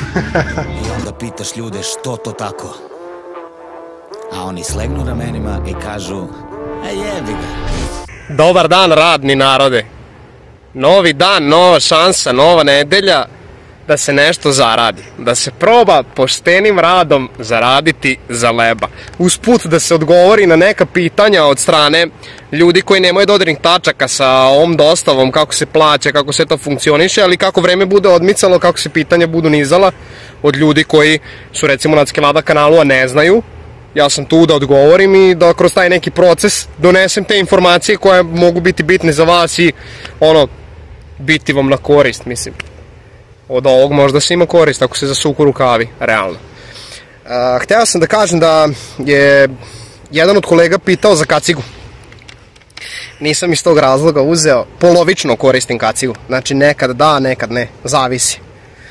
I onda pitaš ljude što to tako, a oni slegnu ramenima i kažu, jebi ga. Dobar dan, radni narode. Novi dan, nova šansa, nova nedelja da se nešto zaradi. Da se proba poštenim radom zaraditi za leba. Usput da se odgovori na neka pitanja od strane ljudi koji nemaju dodirnih tačaka sa ovom dostavom, kako se plaća, kako se to funkcioniše, ali kako vreme bude odmicalo, kako se pitanja budu nizala od ljudi koji su recimo na Skelada kanalu, a ne znaju. Ja sam tu da odgovorim i da kroz taj neki proces donesem te informacije koje mogu biti bitne za vas i biti vam na korist, mislim. Od ovog možda se ima korist ako se zasuku rukavi, realno. Hteo sam da kažem da je jedan od kolega pitao za kacigu. Nisam iz tog razloga uzeo, polovično koristim kacigu. Znači nekad da, nekad ne, zavisi.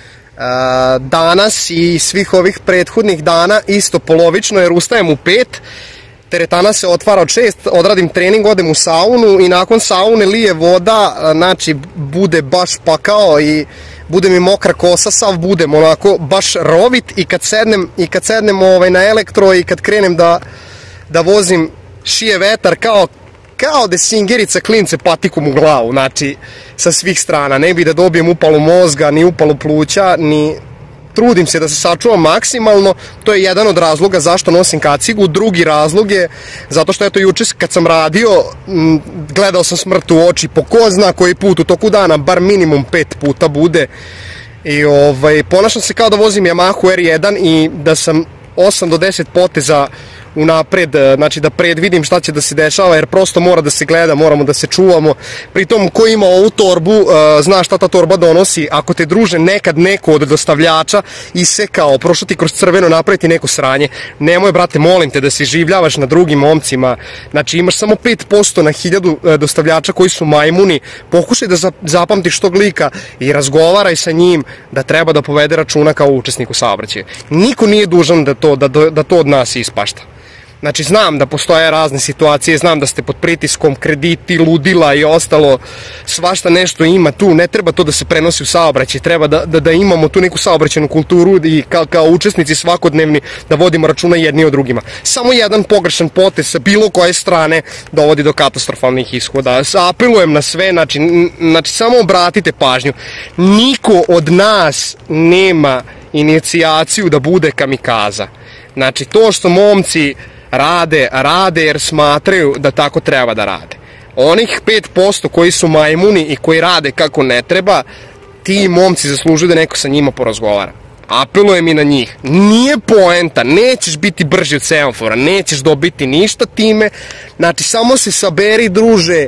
Danas i svih ovih prethodnih dana isto polovično, jer ustajem u 5, teretana se otvara od 6, odradim trening, odem u saunu i nakon saune lije voda, znači bude baš pakao i bude mi mokra kosa, sav budem onako baš rovit i kad sednem na elektro i kad krenem da vozim šije vetar kao da singerica klince patikom u glavu, znači sa svih strana, ne bi da dobijem upalu mozga, ni upalu pluća, ni trudim se da se sačuvam maksimalno. To je jedan od razloga zašto nosim kacigu. Drugi razlog je zato što eto juče kad sam radio gledao sam smrt u oči po ko zna koji put u toku dana, bar minimum 5 puta bude i ponašam se kao da vozim Yamahu R1 i da sam 8 do 10 poteza unapred, znači da predvidim šta će da se dešava, jer prosto mora da se gleda, moramo da se čuvamo. Pritom ko ima ovu torbu zna šta ta torba donosi. Ako te druže nekad neko od dostavljača isekao, prošao ti kroz crveno, napraviti neko sranje, nemoj brate, molim te da se življavaš na drugim momcima. Znači imaš samo 5% na 1000 dostavljača koji su majmuni. Pokušaj da zapamtiš tog lika i razgovaraj sa njim da treba da povede računa kao učesnik u saobraćaju. Niko nije dužan da to od nas ispašta. Znači znam da postoje razne situacije, znam da ste pod pritiskom, krediti, ludila i ostalo, svašta nešto ima tu, ne treba to da se prenosi u saobraćaj, treba da imamo tu neku saobraćajnu kulturu i kao učesnici svakodnevni da vodimo računa jedni o drugima. Samo jedan pogrešan potez sa bilo koje strane dovodi do katastrofalnih ishoda. Apelujem na sve, znači samo obratite pažnju, niko od nas nema inicijaciju da bude kamikaza. Znači to što momci rade jer smatraju da tako treba da rade. Onih 5% koji su majmuni i koji rade kako ne treba, ti momci zaslužuju da neko sa njima porazgovara. Apelujem i na njih. Nije poenta, nećeš biti brži od semafora, nećeš dobiti ništa time, znači samo se saberi druže.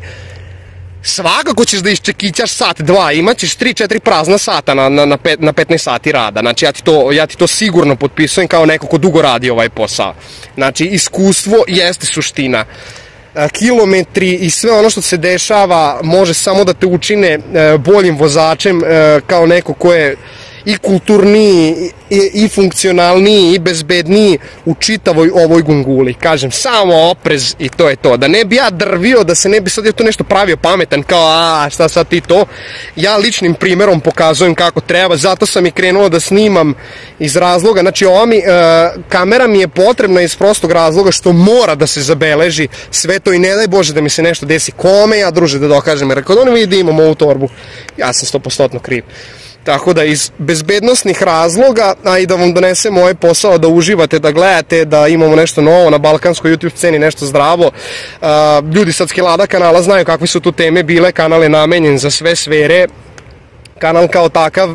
Svakako ćeš da iščekićaš sat, 2, imaćeš 3-4 prazna sata na 15 sati rada, znači ja ti to sigurno potpisujem kao neko ko dugo radi ovaj posao. Znači iskustvo jeste suština. Kilometri i sve ono što se dešava može samo da te učine boljim vozačem, kao neko ko je i kulturniji i funkcionalniji i bezbedniji u čitavoj ovoj gunguli. Kažem, samo oprez i to je to. Da ne bi ja drvio, da se ne bi sad je to nešto pravio pametan, kao šta sad ti to. Ja ličnim primerom pokazujem kako treba, zato sam i krenuo da snimam iz razloga, znači kamera mi je potrebna iz prostog razloga što mora da se zabeleži sve to i ne daj Bože da mi se nešto desi. Kome ja druže da dokažem, jer kad oni vidi imam ovu torbu, ja sam 100% kriv. Tako da iz bezbednosnih razloga, a i da vam donesemo ovaj posao, da uživate, da gledate, da imamo nešto novo na balkanskoj YouTube sceni, nešto zdravo. Ljudi sa Skelada kanala znaju kakve su tu teme bile, kanal je namenjen za sve sfere, kanal kao takav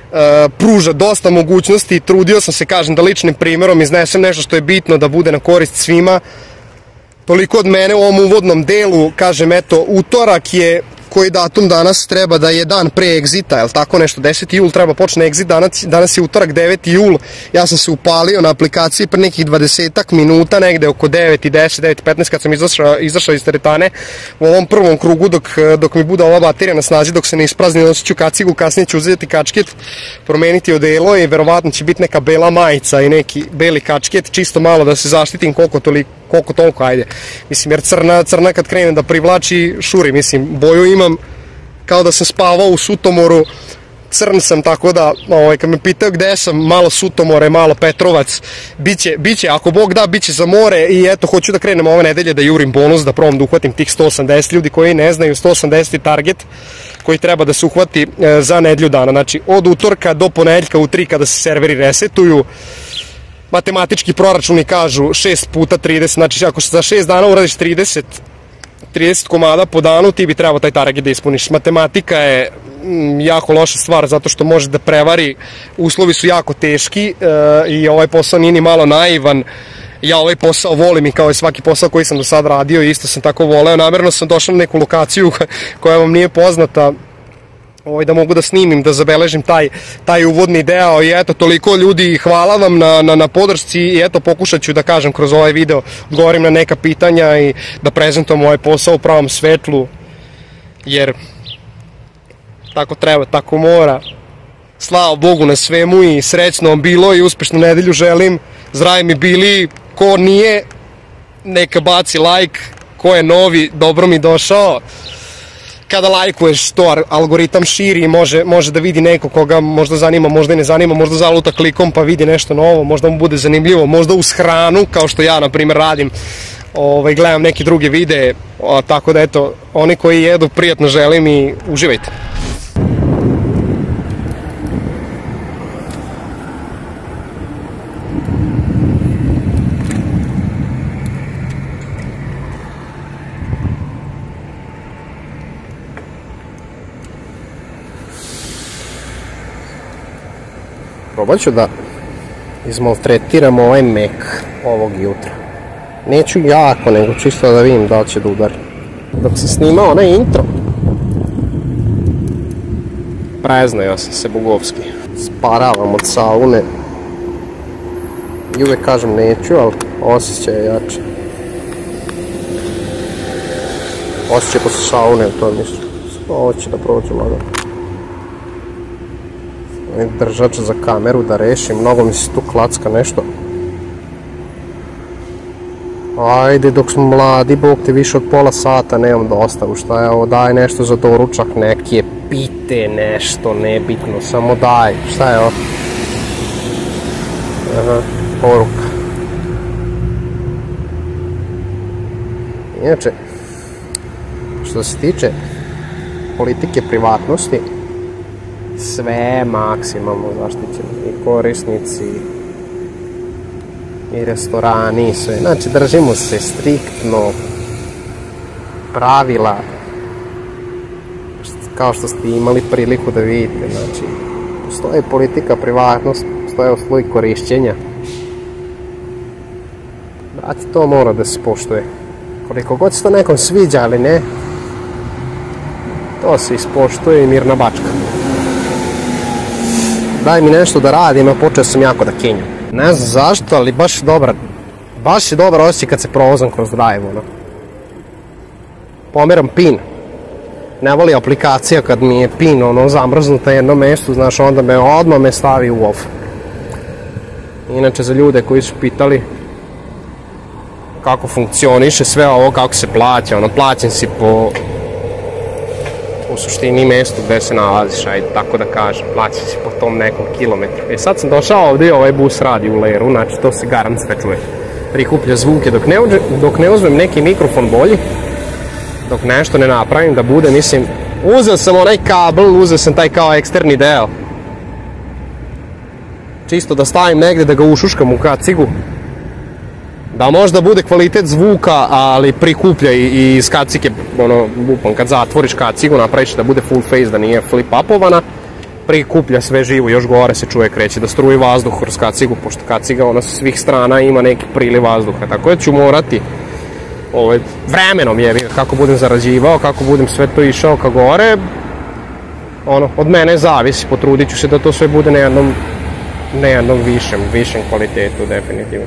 pruža dosta mogućnosti i trudio sam se, kažem, da ličnim primjerom iznesem nešto što je bitno da bude na korist svima. Toliko od mene u ovom uvodnom delu, kažem, eto, utorak je, koji datum danas treba da je dan pre egzita, jel tako nešto, 10. jul treba počne egzit, danas je utorak 9. jul, ja sam se upalio na aplikaciji pre nekih 20 minuta, negde oko 9:10, 9:15 kad sam izašao iz teretane u ovom prvom krugu dok mi bude ova baterija na snazi, dok se ne isprazni, nosit ću kacigu, kasnije ću uzeti kačket, promeniti odelo i verovatno će biti neka bela majica i neki beli kačket, čisto malo da se zaštitim koliko toliko, ajde. Mislim, jer crna kad krenem da privlači, šuri, mislim, boju imam kao da sam spavao u Sutomoru crn sam, tako da kad me pitaju gde sam, malo Sutomore, malo Petrovac, biće, ako Bog da, biće za more. I eto, hoću da krenem ove nedelje da jurim bonus, da probam da uhvatim tih 180 ljudi koji ne znaju. 180 target koji treba da se uhvati za nedelju dana, znači od utorka do ponedeljka u 3 kada se serveri resetuju. Matematički proračuni kažu 6 puta 30, znači ako za 6 dana uradiš 30 komada po danu, ti bi trebao taj target da ispuniš. Matematika je jako loša stvar zato što može da prevari, uslovi su jako teški i ovaj posao nije ni malo naivan. Ja ovaj posao volim i kao i svaki posao koji sam do sad radio, isto sam tako voleo. Namerno sam došao na neku lokaciju koja vam nije poznata, da mogu da snimim, da zabeležim taj uvodni deo. I eto, toliko ljudi, hvala vam na podršci i eto, pokušat ću da kažem kroz ovaj video, odgovorim na neka pitanja i da prezentujem ovaj posao u pravom svetlu, jer tako treba, tako mora. Slava Bogu na svemu i srećno vam bilo i uspešnu nedelju želim. Zdravi mi bili, ko nije neka baci like, ko je novi dobro mi došao. Kada lajkuješ, to algoritam širi i može da vidi neko koga možda zanima, možda i ne zanima, možda zaluta klikom pa vidi nešto novo, možda mu bude zanimljivo, možda uz hranu, kao što ja na primjer radim, gledam neke druge videe, tako da eto, oni koji jedu prijatno želim i uživajte. Probat ću da izmaltretiram ovaj mek ovog jutra. Neću jako, nego čisto da vidim da li će da udari. Dok sam snimao onaj intro, preznao sam se bogovski. Sparavam od saune. I uvek kažem neću, ali osjećaj je jače. Osjećaj posle saune u tom mislu. Ovo će da prođu lagano. Držač za kameru da rešim, mnogo mi se tu klacka nešto. Ajde, dok smo mladi, Bog te, više od pola sata nemam dostavu. Šta je ovo, daj nešto za doručak, neke pite, nešto nebitno, samo daj. Šta je ovo? Aha, poruka. Inače, što se tiče politike privatnosti, sve maksimalno zaštićeno, i korisnici i restorani i sve. Znači, držimo se striktno pravila, kao što ste imali priliku da vidite. Znači, postoji politika privatnosti, postoje uslovi korišćenja. Brate, to mora da se poštuje. Koliko god se to nekom sviđa, ali ne, to se ispoštuje i mirna bačka. Daj mi nešto da radim, a počeo sam jako da kenjam. Ne znam zašto, ali baš je dobar osjećaj kad se provozam kroz drive, ono. Pomeram pin. Ne voli aplikacija kad mi je pin, ono, zamrznuta jedno mesto, znaš, onda odmah me stavi u off. Inače, za ljude koji su pitali kako funkcioniše sve ovo, kako se plaća, ono, plaćen si po u suštini mestu gde se nalaziš, ajde tako da kažem, plaća si po tom nekom kilometru. Sad sam došao ovdje, ovaj bus radi u leru, znači to se garant sve čuje. Prikuplja zvuke, dok ne uzmem neki mikrofon bolji, dok nešto ne napravim da bude, mislim, uzeo sam onaj kabel, uzeo sam taj kao eksterni deo. Čisto da stavim negde da ga ušuškam u kacigu. Da možda bude kvalitet zvuka, ali prikuplja i iz kacige, ono, bupom, kad zatvoriš kacigu, napraviš da bude full face, da nije flip upovana, prikuplja sve živo, još gore se čuje, kreće da struji vazduh kroz kacigu, pošto kaciga, ona sa svih strana ima neki priliv vazduha, tako da ću morati vremenom, kako budem zarađivao, kako budem sve to išao ka gore, ono, od mene zavisi, potrudit ću se da to sve bude na jednom višem kvalitetu, definitivno.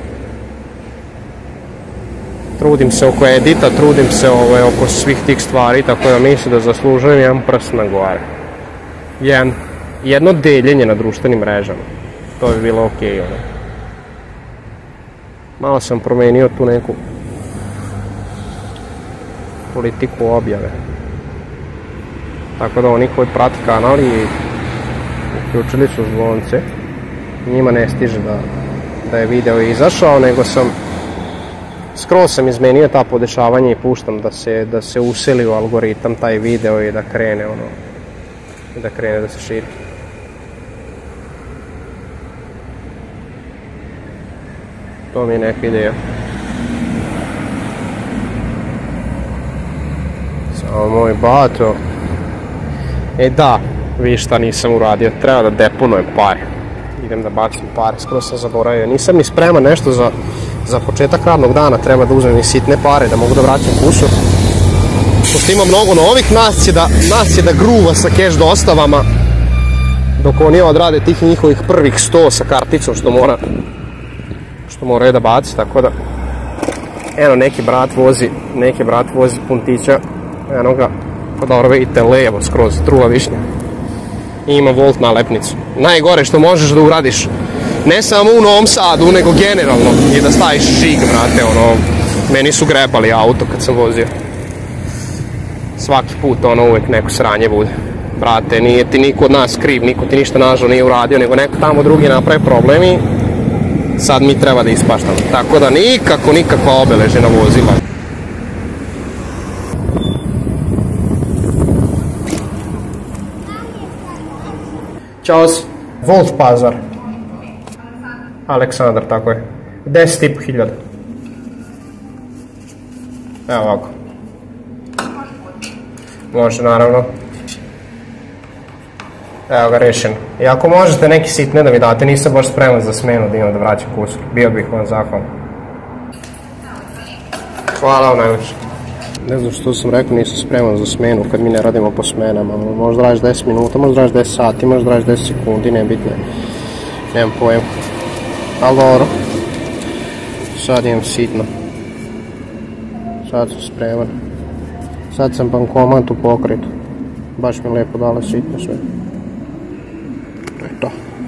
Trudim se oko edita, trudim se oko svih tih stvari, tako da mislim da zaslužujem jedan prst na gore. Jedno deljenje na društvenim mrežama. To bi bilo okej, ono. Malo sam promenio tu neku politiku objave. Tako da oni koji prati kanal i Uključili su zvonce. Njima ne stiže da je video izašao, nego skroz sam izmenio ta podešavanja i puštam da se useli u algoritam taj video i da krene da se širi. To mi je neka ideja. Samo moj bato. Da, vi šta nisam uradio, treba da deponujem pare. Idem da bacim pare, skoro sam zaboravio. Nisam ni spreman nešto za početak radnog dana, treba da uzmem i sitne pare, da mogu da vraćam kusur. Pošto ima mnogo novih, nas je da gruva sa cash dostavama, dok oni odrade tih njihovih prvih 100 sa karticom, što moraju da baci, tako da... Eno, neki brat vozi puntića, eno ga, pa dobro vidite, levo skroz, truva višnja. I ima volt nalepnicu. Najgore što možeš da uradiš, ne samo u Novom Sadu, nego generalno, je da staviš žig, brate, ono, meni su grebali auto kad sam vozio. Svaki put, ono, uvek neko sranje bude. Brate, nije ti niko od nas kriv, niko ti ništa nažal nije uradio, nego neko tamo drugi napravi problem i sad mi treba da ispaštamo. Tako da nikakva obeležena vozila. Ćao si. Volt Pazar. Aleksandar, tako je. 10.500. Evo ovako. Može, naravno. Evo ga, rešeno. I ako možete neki sitne da mi date, nisam baš spreman za smenu da imam da vraćam kusur. Bio bih vam zahvalan. Hvala vam najlepše. Ne znam što sam rekao, nisam spreman za smenu kad mi ne radimo po smenama. Možda radiš 10 minuta, možda radiš 10 sati, možda radiš 10 sekundi, nebitno. Nemam pojma. Ali dobro. Sad imam sitno. Sad sam spreman. Sad sam bankomat u pokretu. Baš mi lepo dala sitno sve. To je to.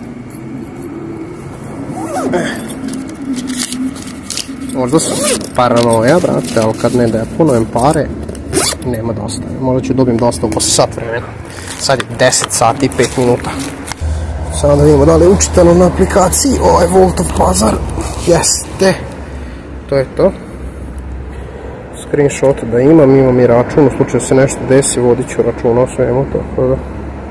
Možda sam paranoja, brate, ali kad ne deponujem pare, nema dosta. Možda ću dobijem dosta u sat vremena. Sad je 10 sati i 5 minuta. Samo da vidimo da li je učitano na aplikaciji ovaj Voltov Pazar. Jeste. To je to. Screenshot da imam i račun, u slučaju se nešto desi, vodit ću račun o svemu, tako da.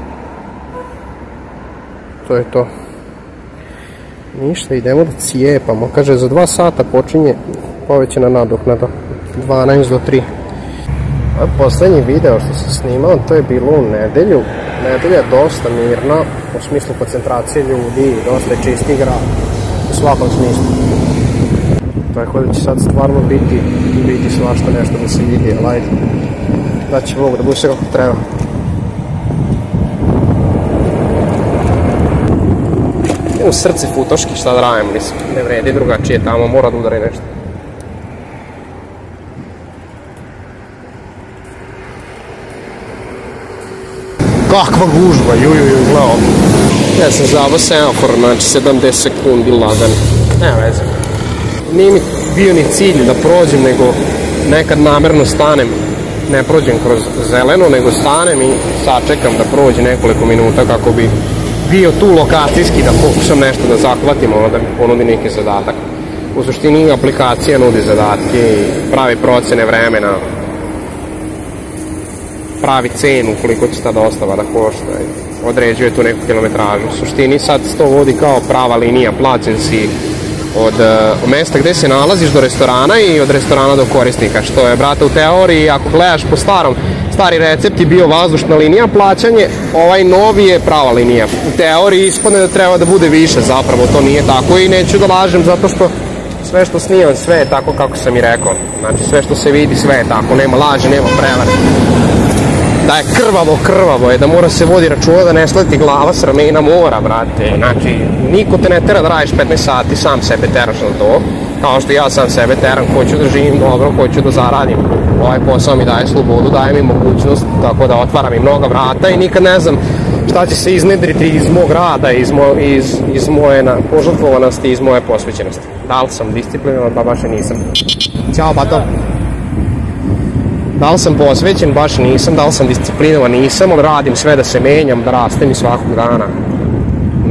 To je to. Ništa, idemo da cijepamo. Kaže, za 2 sata počinje povećana nadoknada. 12 do 3. Ovo je poslednji video što sam snimao, to je bilo u nedelju. Nedelja je dosta mirna, u smislu koncentracije ljudi, dosta je čisti grad, u svakom smislu. Tako da će sad stvarno biti svašta nešto da se vidi, ali ajde. Da će Bog da bude sve kako treba. U srce futoški, šta da radim, ne vredi drugačije, tamo mora da udari nešto. Kakva gužba, gledao. Ja sam zavao semafor, znači 70 sekundi ladan. Nema veze. Nije mi bio ni cilj da prođem, nego nekad namerno stanem. Ne prođem kroz zeleno, nego stanem i sačekam da prođe nekoliko minuta kako bi bio tu lokacijski, da pokušam nešto da zahvatim, da mi ponudi neki zadatak. U suštini aplikacija nudi zadatke i pravi procene vremena, pravi cenu koliko će ta dostava da košta, određuje tu neku kilometražu. U suštini sad se to vodi kao prava linija, plaćen si od mesta gde se nalaziš do restorana i od restorana do korisnika, što je, brate, u teoriji, ako gledaš po stari recept je bio vazdušna linija plaćanje, ovaj novi je prava linija. U teoriji ispadne da treba da bude više, zapravo to nije tako i neću da lažem, zato što sve što snimam, sve je tako kako sam i rekao. Znači sve što se vidi, sve je tako, nema laže, nema prevare. Da je krvavo je, da mora se vodi računa da ne sleti glava s ramena mora, brate. Znači, niko te ne tera da radiš 15 sati, sam sebe teraš na to. Kao što ja sam sebe teram, hoću da živim dobro, hoću da zaradim. Ovaj posao mi daje slobodu, daje mi mogućnost, tako da otvara mi mnoga vrata i nikad ne znam šta će se iznedriti iz mog rada, iz moje požrtvovanosti, iz moje posvećenosti. Da li sam disciplinovan, pa baš i nisam. Ćao, bato. Da li sam posvećen, baš nisam, da li sam disciplinovan, nisam, ali radim sve da se menjam, da rastem i svakog dana.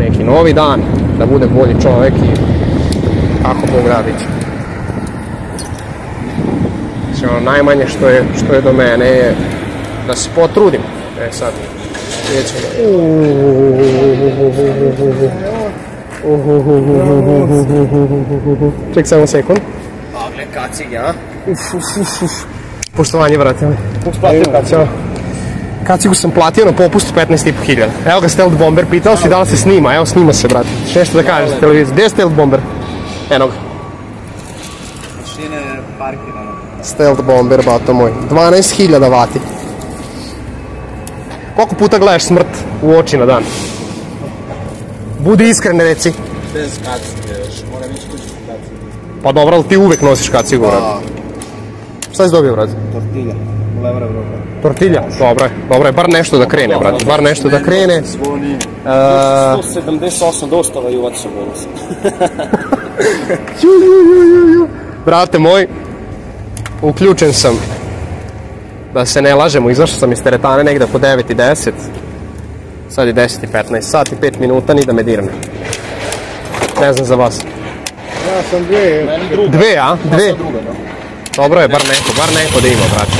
neki novi dan, da bude bolji čovek i kako Bog da bit će. Znači, ono najmanje što je do mene je da se potrudim. Sad, vidjet ćemo. Ček samo sekund. Gle, kacig, ja? Poštovanje, vrati mi. Kacigu sam platio na popustu 15.500. Evo ga Stealth Bomber, pitao si da li se snima, evo snima se, brate. Nešto da kažeš za televiziju. Gdje je Stealth Bomber? Eno ga. Mašine parkirano. Stealth Bomber, bato moj. 12.000 vati. Koliko puta gledaš smrt u oči na dan? Budi iskren, reci. Bez kacige još, moram ići kući s kacige. Pa dobro, ali ti uvek nosiš kacigu, brate. Šta si dobio, brate? Tortilja, levra Evropa. Tortilja? Dobro je, bar nešto da krene, brate, bar nešto da krene. Zvoni. 178 dostava i uvac su bonus. Brate moj, uključen sam, da se ne lažemo, izašao sam iz teretane negde po 9:10. Sad je 10:15, sat i 5 minuta, ni da me dirne. Ne znam za vas. Ja sam dve. Dve, a? Dve? Dobro je, bar neko da ima, brate.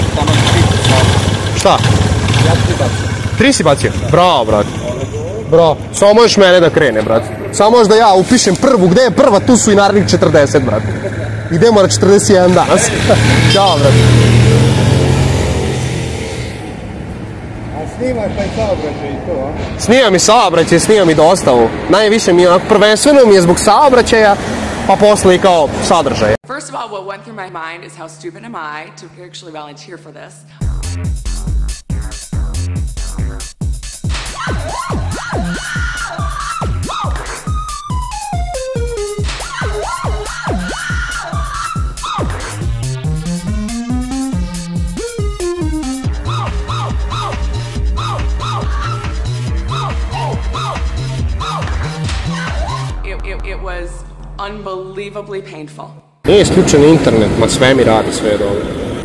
Šta? Ja ti bacio. 3 si bacio? Bravo, brate. Bravo. Samo možeš mene da krene, brate. Samo možeš da ja upišem prvu. Gde je prva? Tu su i narednih 40, brate. Idemo na 41 danas. Ćao, brate. Snimaš taj saobraćaj i to, a? Snimam i saobraćaj, snimam i dostavu. Najviše mi je, prvenstveno mi je zbog saobraćaja, pa posle i kao sadržaja. First of all, what went through my mind is how stupid am I to actually volunteer for this. It was unbelievably painful. Nije isključen internet, ma sve mi radi, sve je dobro.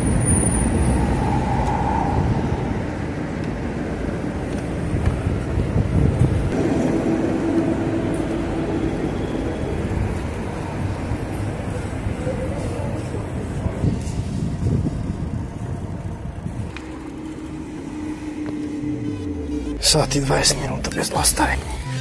Sat i 20 minuta bez dostave.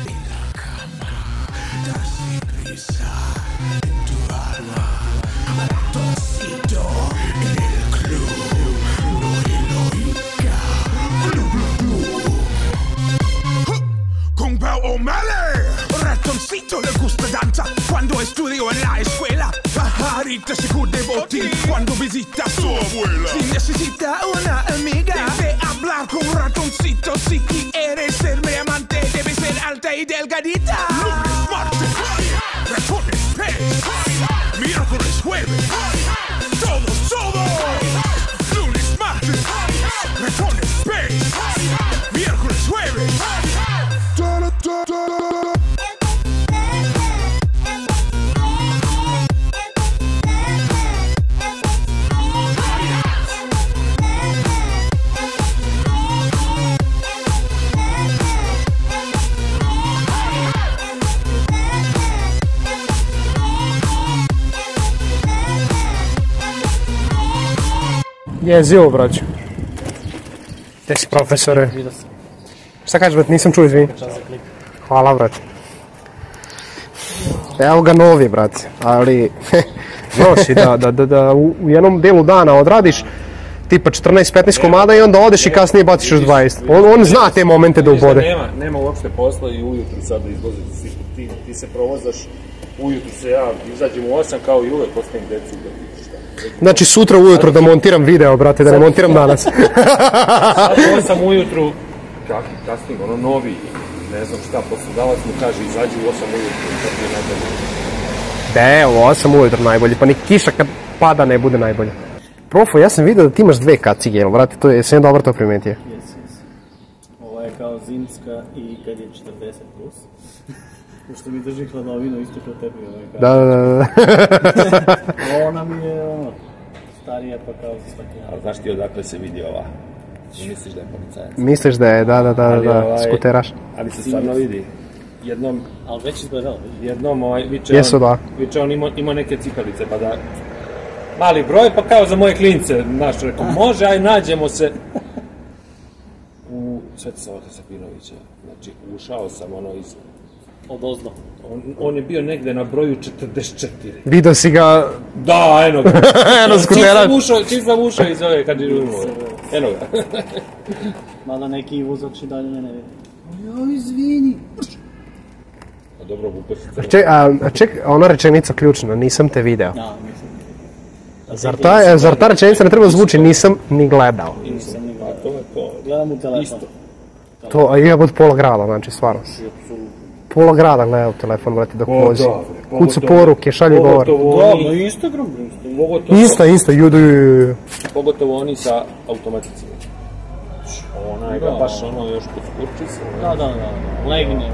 Ratoncito le gusta danza cuando estudio en la escuela. Pajarita se cubre botín cuando visita a su abuela. Si necesita una amiga, debe hablar con ratoncito. Si quiere ser mi amante, debe ser alta y delgadita. Lunes, martes, ratones, pez. Miércoles, jueves, todo. Lunes, martes, ratones, pez. Miércoles, jueves. Jezivo, braću. Gde si, profesore? Šta kažeš, brate, nisam čuo, izvini. Hvala, brate. Evo ga novi, brate, ali nosi da u jednom delu dana odradiš tipa 14-15 komada i onda odeš i kasnije baciš još 20. On zna te momente da ubode. Nema uopšte posla i ujutru sad da izlazi, ti se provozaš, ujutru se ja izađem u 8 kao i uvek, ostavim deci da vidiš šta. Znači sutra ujutru da montiram video, brate, da ne montiram danas. Sad u 8 ujutru, kasnije, ono novi, ne znam šta, poslodavac mu kaže izađi u 8 ujutru, to je najbolje. U 8 ujutru najbolje, pa ni kiša kad pada ne bude najbolje. Profo, ja sam vidio da ti imaš dve kacige, jel, brate, to je, jesam dobro to primetio? Jes. Ova je kao zimska i kad je 40+. Pošto mi drži hladovinu, isto kao tebi. Da. Ona mi je, starija pa kao za svaki dan. Ali znaš ti odakle se vidi ova? Misliš da je policajac? Misliš da je, da, skuteraš. Ali se stvarno vidi. jednom... Ali već izgledalo. Jednom viče on ima neke cipelice, pa da... Mali broj, pa kao za moje klince, znaš, rekao, može, aj nađemo se. U Sveti Sava Sapinovića, znači, ušao sam iz... Odozdo. On je bio negde na broju 44. Vidio si ga... Da, eno ga. Eno skutera. Čim sam ušao iz ove kadžirunove. Eno ga. Mada neki vozač i dalje ne vidi. Jo, izvini. A dobro, bupe se. Ček, ona rečenica ključna, nisam te video. Da, mislim. Zar ta rečenica ne treba zvuči nisam ni gledao? Nisam ni gledao. To je to. Gledam u telefon. To, ja od pola grada, znači, stvarno. Pola grada gleda u telefon, brate, dok vozi. Kucu poruke, šalje govor. Da, na Instagram. Insta, judu. Pogotovo oni sa automaticima. Onaj ga baš još podskurči se. Da, legne.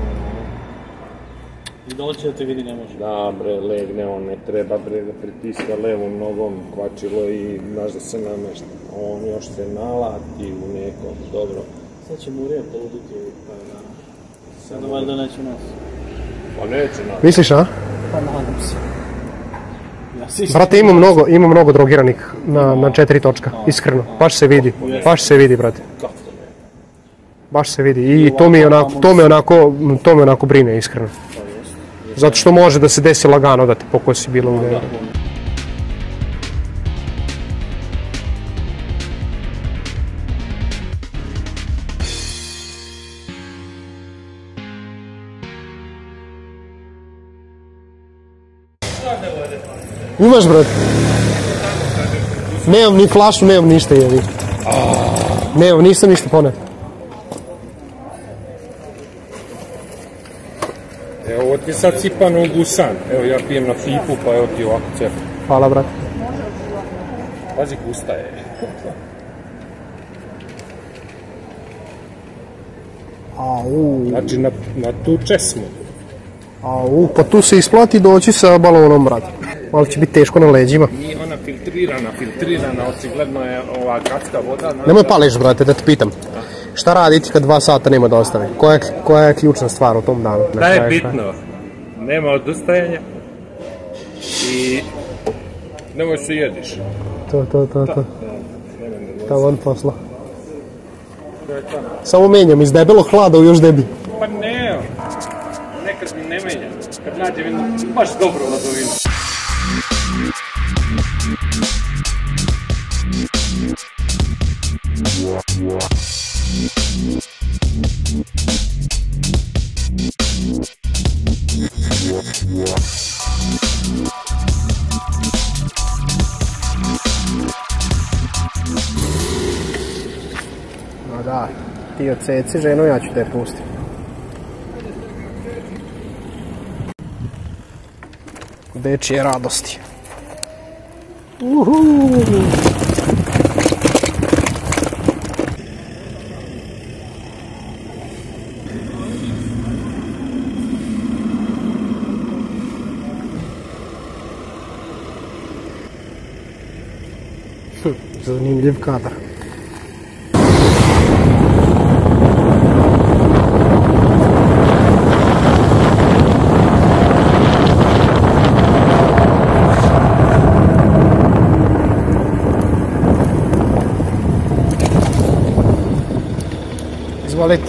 I doće da te vidi ne može. Da, bre, legne, on ne treba, bre, da pritiska levom nogom kvačilo i znaš da se namešta. On još se nalati u nekom, dobro. Sad će Murija poluditi par dana. Sad valjda neće nas. Pa neće nas. Misliš, a? Pa nadam se. Brate, ima mnogo drogiranih na 4 točka, iskreno. Baš se vidi, brate. Baš se vidi i to me onako brine, iskreno. Zato što može da se desi lagano da te pokosi bilo u veru. Imaš, brate? Nemam ni flašu, nemam ništa, jevi. Nemam, nisam ništa poneo. Evo, ovo ti je sad sipan u gusan. Evo, ja pijem na pipu, pa evo ti ovako cep. Hvala, brate. Pazi, gusta je. Znači, na tu česmu. Pa tu se isplati doći sa balonom, brate. Malo će biti teško na leđima. Nije ona filtrirana, očigledno je ova gradska voda. Nemoj pališ, brate, da te pitam. Šta raditi kad 2 sata nema da ostane? Koja je ključna stvar u tom danu? Da je bitno. Nema odustajanja. I nemoj se jediš. To. Tavan posla. Samo menjam iz debelog hlada u još deblji. Pa ne, nekad ne menjam. Kad nađem jednu baš dobro ladovinu. No da, ti odseci ženo, ja ću te pustiti. Dečije radosti. Zanimljiv kadar. Izvolite.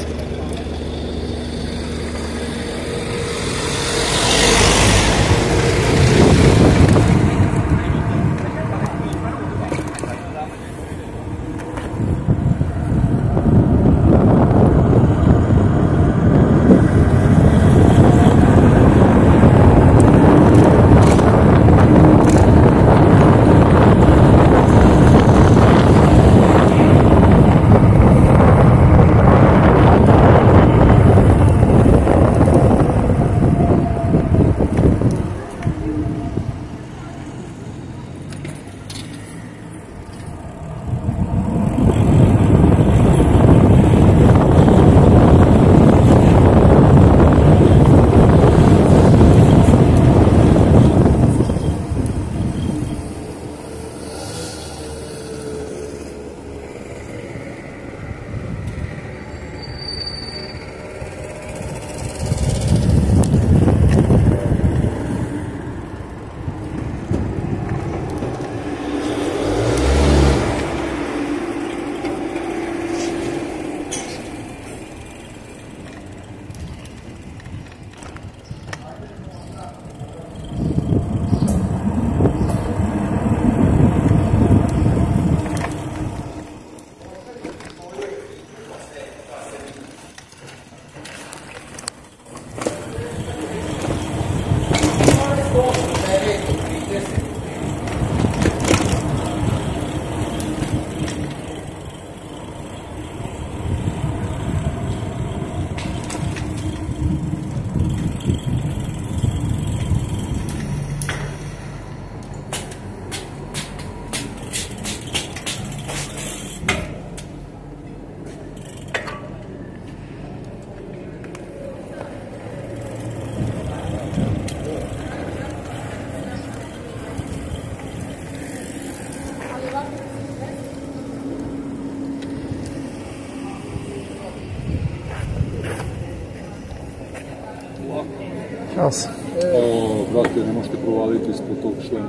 Evo se. Brate, ne možete provaliti ispod tog šlema,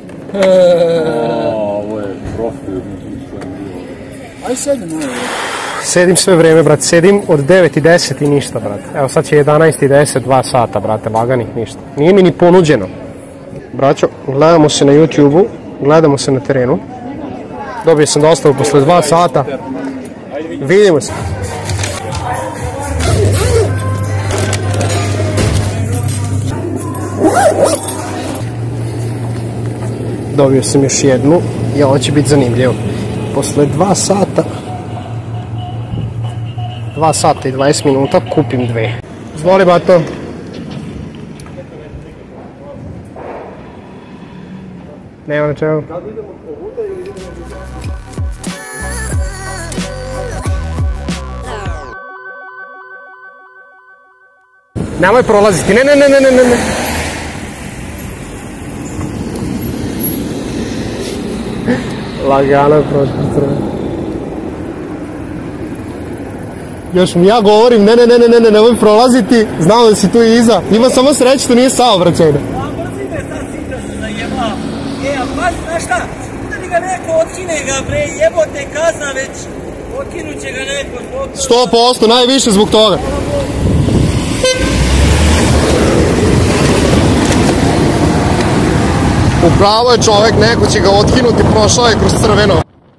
ovo je profil. Aj sedim, Sedim sve vreme, brate, sedim od 9:10 i ništa, brate. Evo sad će 11:10, 2 sata, brate, laganih ništa. Nije mi ni ponuđeno. Braćo, gledamo se na YouTube-u, gledamo se na terenu. Dobio sam dostavu posle 2 sata. Vidimo se. Dobio sam još jednu i ovo će biti zanimljivo. Posle 2 sata 2 sata i 20 minuta kupim 2. Zvoli, bato. Nema na čemu. Nemoj prolaziti, ne. Lagano je prošlo crveno. Još mi ja govorim, ne, nemoj prolaziti, znao da si tu iza. Ima samo sreće što nije saobraćajno. Brzi me sad sita se zajebao. A pazi, znaš šta? Da li ga neko otkine ga, bre, jebote kazna već. Otkinut će ga neko. 100%, najviše zbog toga. Upravo je čovjek, neko će ga otkinuti, prošao je kroz crveno.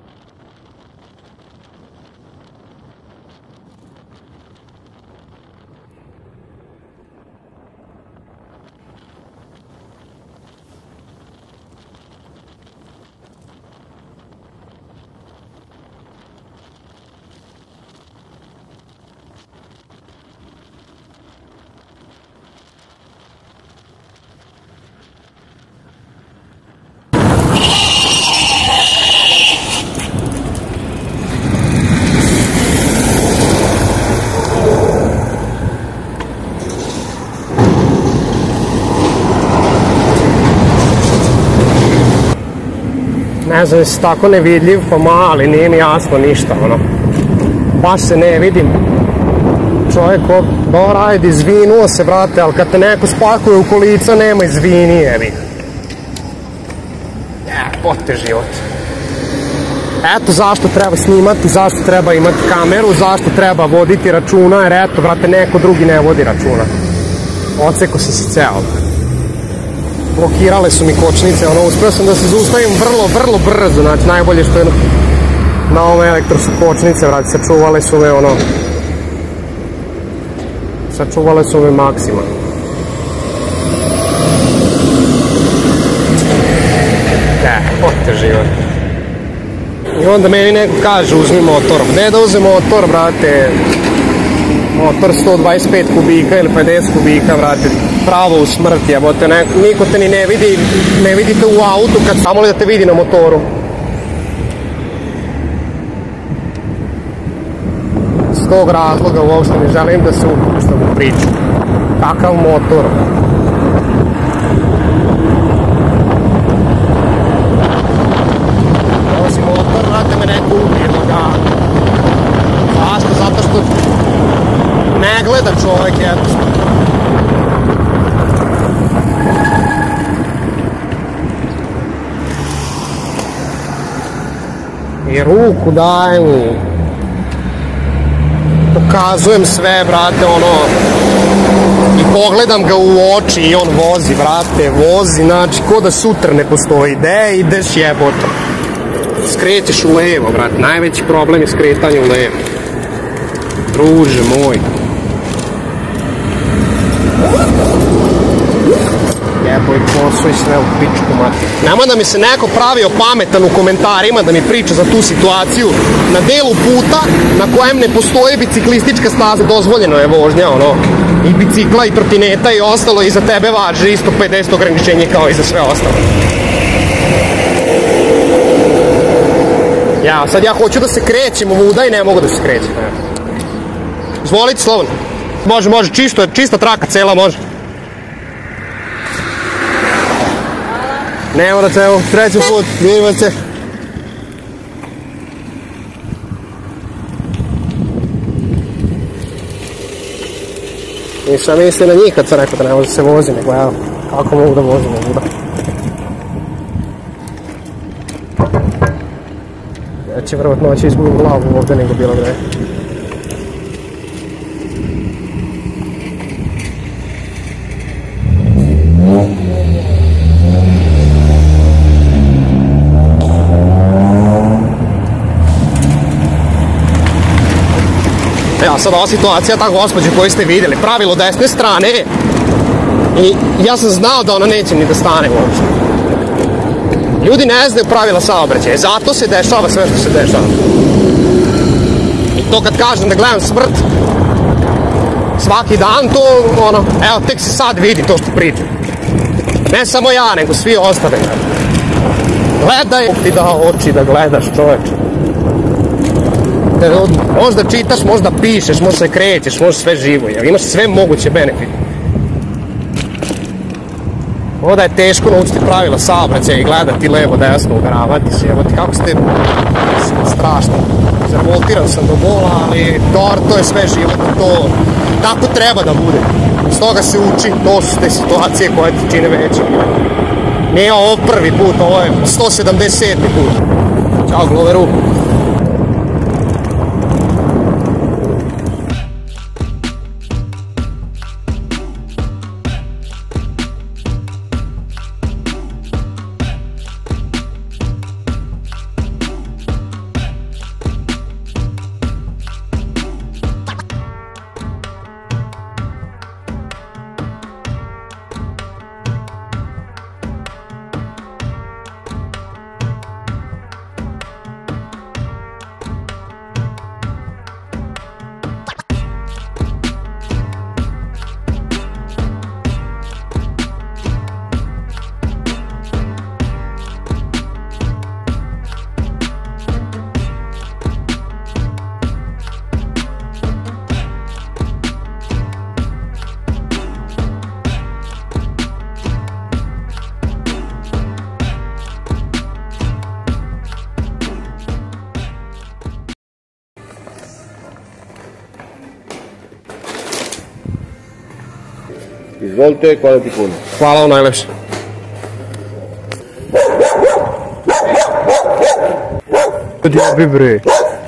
Ne znam, jesi tako nevidljiv, pa mali, nije mi jasno ništa, ono. Baš se ne vidim. Čovjek, dobro, ajde, izvinuo se, brate, ali kad te neko spakuje u kolica, nema izvini, jevi. Pote život. Eto zašto treba snimati, zašto treba imati kameru, zašto treba voditi računa, jer eto, brate, neko drugi ne vodi računa. Oceko sam se ceo. Blokirale su mi kočnice, ono, uspio sam da se zaustavim vrlo brzo, znači najbolje što je na ove elektro su kočnice, vrati, sačuvale su me, ono, sačuvale su me maksimalno. Pote život. I onda meni neko kaže, uzmi motor. Ne da uzem motor, brate, motor 125 kubika ili 50 kubika, vrate, pravo u smrt, jebote, niko te ni ne vidi, ne vidite u autu kad samo li da te vidi na motoru. S tog razloga uopšte ne želim da se upuštam u priču. Kakav motor? Osim motor, vrate, me neko ubije, lagano. Zašto? Zato što ne gleda čovjek, jednostavno. I ruku dajem, pokazujem sve, brate, ono, i pogledam ga u oči i on vozi, brate, vozi, znači, ko da sutra ne postoji, gde ideš, jebote. Skrećeš u levo, brate, najveći problem je skretanje u levo. Druže moj. Jeboj posao i sve u pičku mati. Nemoj da mi se neko pravio pametan u komentarima da mi priča za tu situaciju na delu puta na kojem ne postoji biciklistička staza, dozvoljeno je vožnja, ono, i bicikla i trotineta i ostalo, i za tebe važi isto 50 ograničenje kao i za sve ostalo. Ja, sad ja hoću da se krećem ovuda i ne mogu da se krećem. Izvolite, slobodno. Može, čista traka cela, može. Ne mora ceo, treći put, vidimo se. Nisam mislio na njih kad sam rekao da ne može se vozi, nego evo, kako mogu da vozim ovuda. Ja će vjerojatno izgubim glavu ovdje nego bilo gdje. Ja sad ova situacija, ta gospođa koju ste vidjeli, pravilo desne strane i ja sam znao da ona neće ni da stane uopće. Ljudi ne znaju pravila saobraćaja, zato se dešava sve što se dešava. I to kad kažem da gledam smrt svaki dan, to ono, evo tek se sad vidi to što pričam. Ne samo ja, nego svi ostale. Gledaj, ti da oči da gledaš, čoveče. Možda čitaš, možda pišeš, možda se krećeš, možda sve živo, imaš sve moguće benefite. Onda je teško naučiti pravila saobraćaja i gledati levo, desno, uveravati se, evo ti kako ste strašno. Zarevoltiran sam do bola, ali to je sve životno, to tako treba da bude. S toga se uči, to su te situacije koje ti čine veće. Nije ovo prvi put, ovo je 170. put. Ćao, Gloveru. Izvolite, hvala ti puno. Hvala vam najlepše. Gdje bi bre?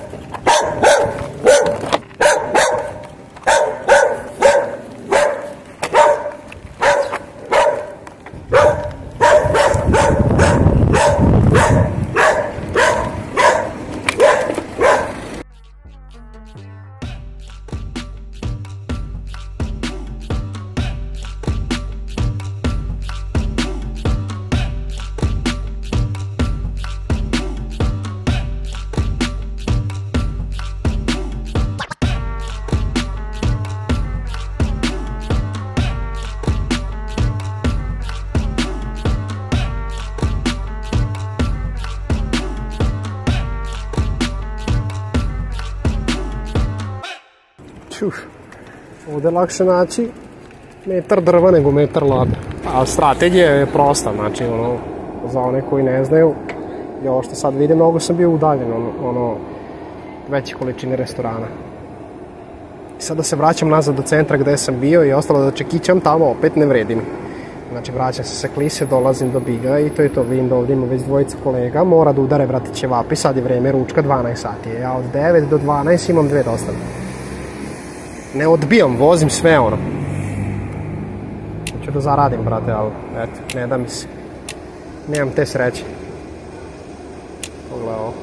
Ovdje je lakše naći metar drva nego metar lada. A strategija je prosta, znači ono, za one koji ne znaju, i ovo što sad vidim, mnogo sam bio udaljen, veće količine restorana. I sad da se vraćam nazad do centra gde sam bio i ostalo da čekićam tamo, opet ne vredi mi. Znači vraćam se sa Klise, dolazim do Biga i to je to, vidim da ovdje ima već dvojica kolega, mora da udare, brate, ćevapi, sad je vreme ručka 12 sati, ja od 9 do 12 imam 2 dostave. Ne odbijam, vozim sve ono. Hoću da zaradim, brate, ali eto, ne da mi se. Nemam te sreće. Pogledaj ovo.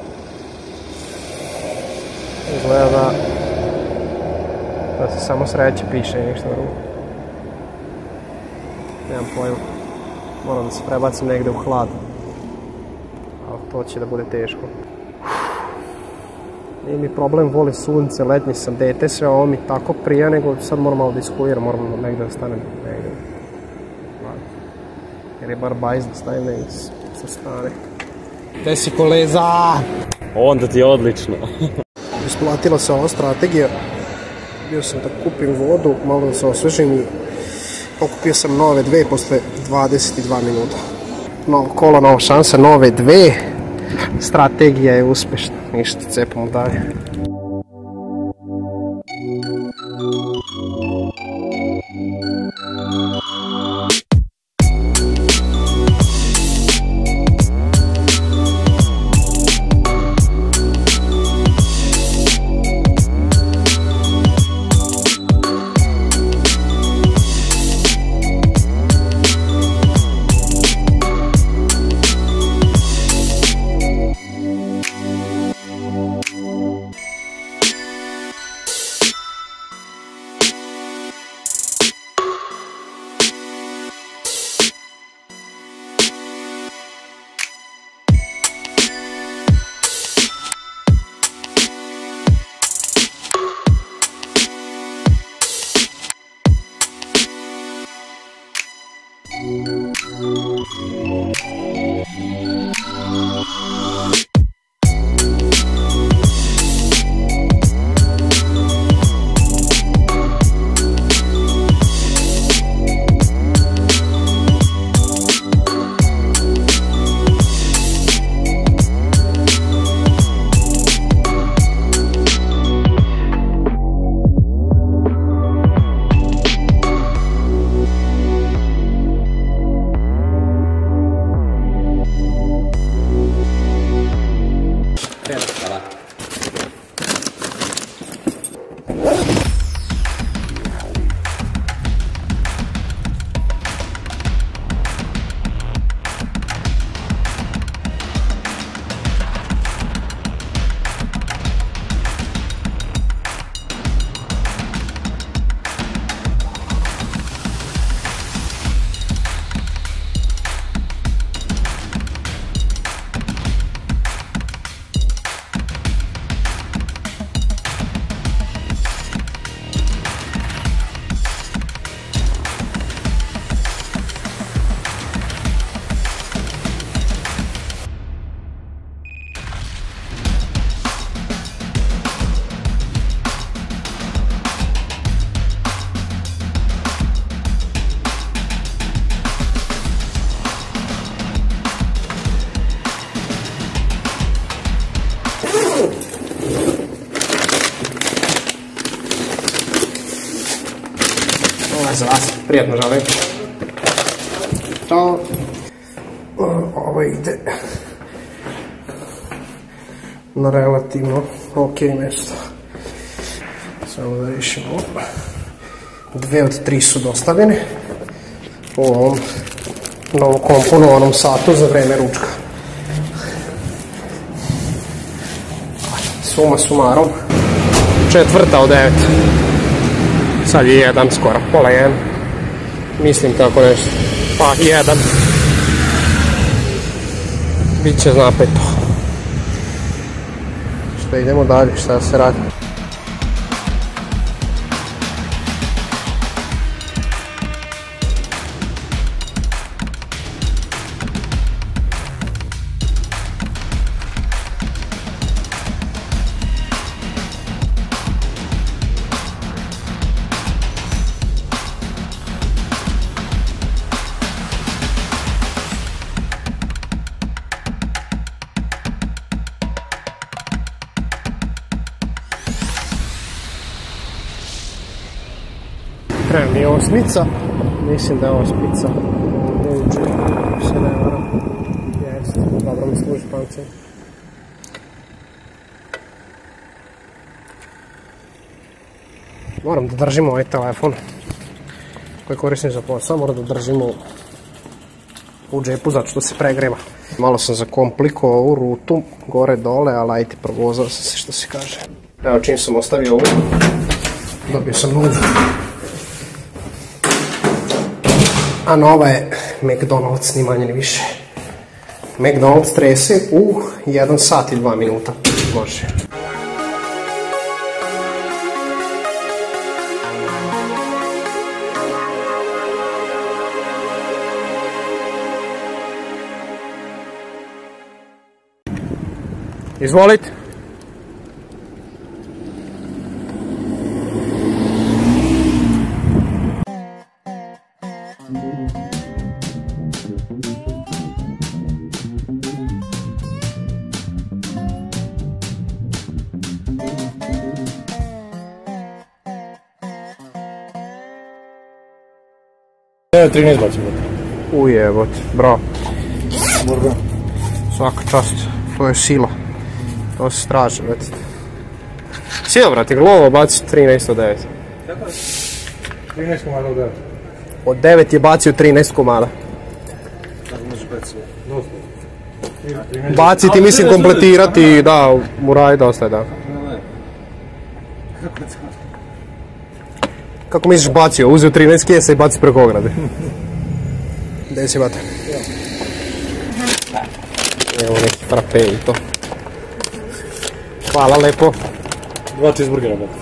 Izgleda da se samo sreće piše i ništa drugo. Nemam pojma. Moram da se prebacim negde u hlad. Ali to će da bude teško. Nije mi problem, voli sunce, letnji sam dete, sve ovo mi tako prija, nego sad moram malo da iskuliram, moram negde da stanem negde. Jer je bar bajz da stavim negde sa strane. Gde si koleza? Onda ti je odlično. Isplatila se ova strategija. Bio sam da kupim vodu, malo da se osvežim i pokupio sam nove 2 posle 22 minuta. Novo kolo, nova šansa, nove 2. Strategija je uspešna, ništa, cepamo dalje. Za vas, prijatno želim. Ćao. Ovo ide na relativno ok mjesto. Samo da rešimo. 2 od 3 su dostavljene u ovom novom komponovanom satu za vreme ručka. Suma sumarom, 4 od 9. Sad je 1, skoro pola 1. Mislim tako nešto. Pa 1. Biće napeto. Šta idemo dalje, šta se radi? Krem je osmica, mislim da je osmica, uđe, se ne varam, jest, dobro mi služi pancir. Moram da držimo ovaj telefon koji koristim za posao, moram da držimo u džepu zato što se pregreva. Malo sam zakomplikovao ovu rutu, gore dole, ali ajte provozao sam se što se kaže. Evo čim sam ostavio ovu, dobio sam novu. A nova je McDonald's, ni manje ni više. McDonald's trese u 1 sat i 2 minuta. Može. Izvolite. Ne, 13 bacimo. Ujebot, bravo. Svaka čast, to je sila. To se straže, brate. Sila, brate, glovo baci 13 od 9. Kako je? 13 komada od 9. Od 9 je bacio 13 komada. Kako može baciti? Dosta. Baciti, mislim, kompletirati, da, u raj dosta je, da. Kako misliš bacio? Uzeo 13 kesa i baci preko ograde. Gdje si, bate? Evo neki frape i to. Hvala lepo. 2 cheeseburgera, bate.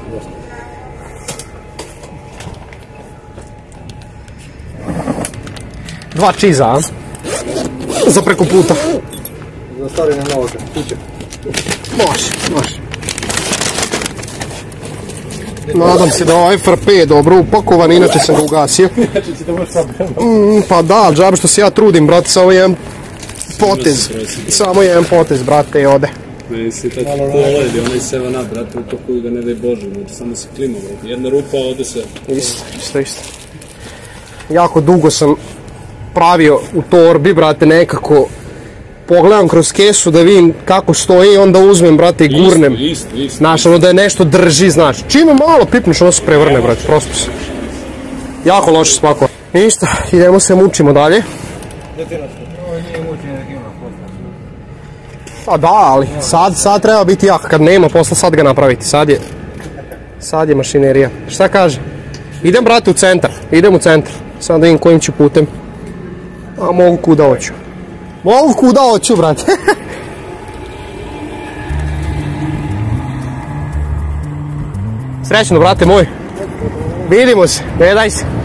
2 čiza, a? Za preko puta. Za stavljanje novoga, kuće. Može. Nadam se da ovaj FRP je dobro upakovan, inače sam ga ugasio. Pa da, džabe što se ja trudim, brate, samo jedan potez. Samo jedan potez, brate, i ode. Meni si tako poledi, onaj 7-up, brate, upakuju ga, ne daj Bože, samo se klima, brate. Jedna rupa, ode sve. Isto. Jako dugo sam pravio u torbi, brate, nekako pogledam kroz kesu da vidim kako stoji i onda uzmem, brate, i gurnem. Isto. Znaš, ono da je nešto drži, znaš. Čime malo pipneš, ono se prevrne, brate, prosto se. Jako loše spako. Ništa, idemo se mučimo dalje. Pa da, ali sad treba biti jak, kad nema posla sad ga napraviti, sad je mašinerija. Šta kaže? Idem, brate, u centar, sad da vidim kojim ću putem. A mogu kuda hoću, brate. Srećno, brate moj. Vidimo se, ne daj se.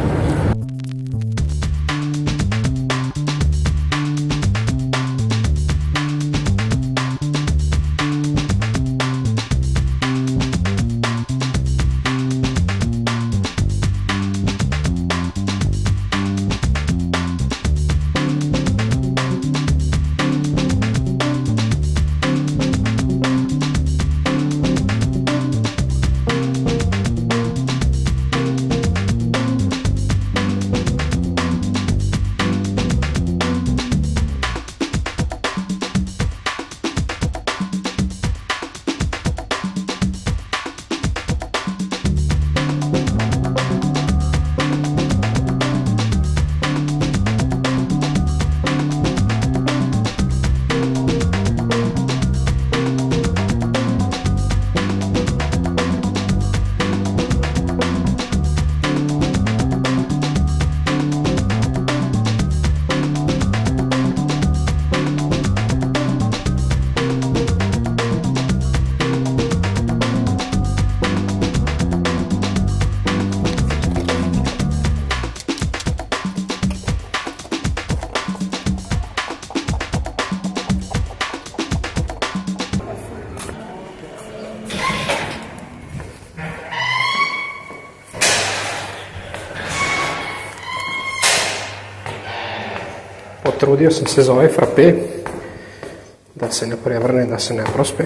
Potrudio sam se za ovaj frape, da se ne prevrne, da se ne prospe.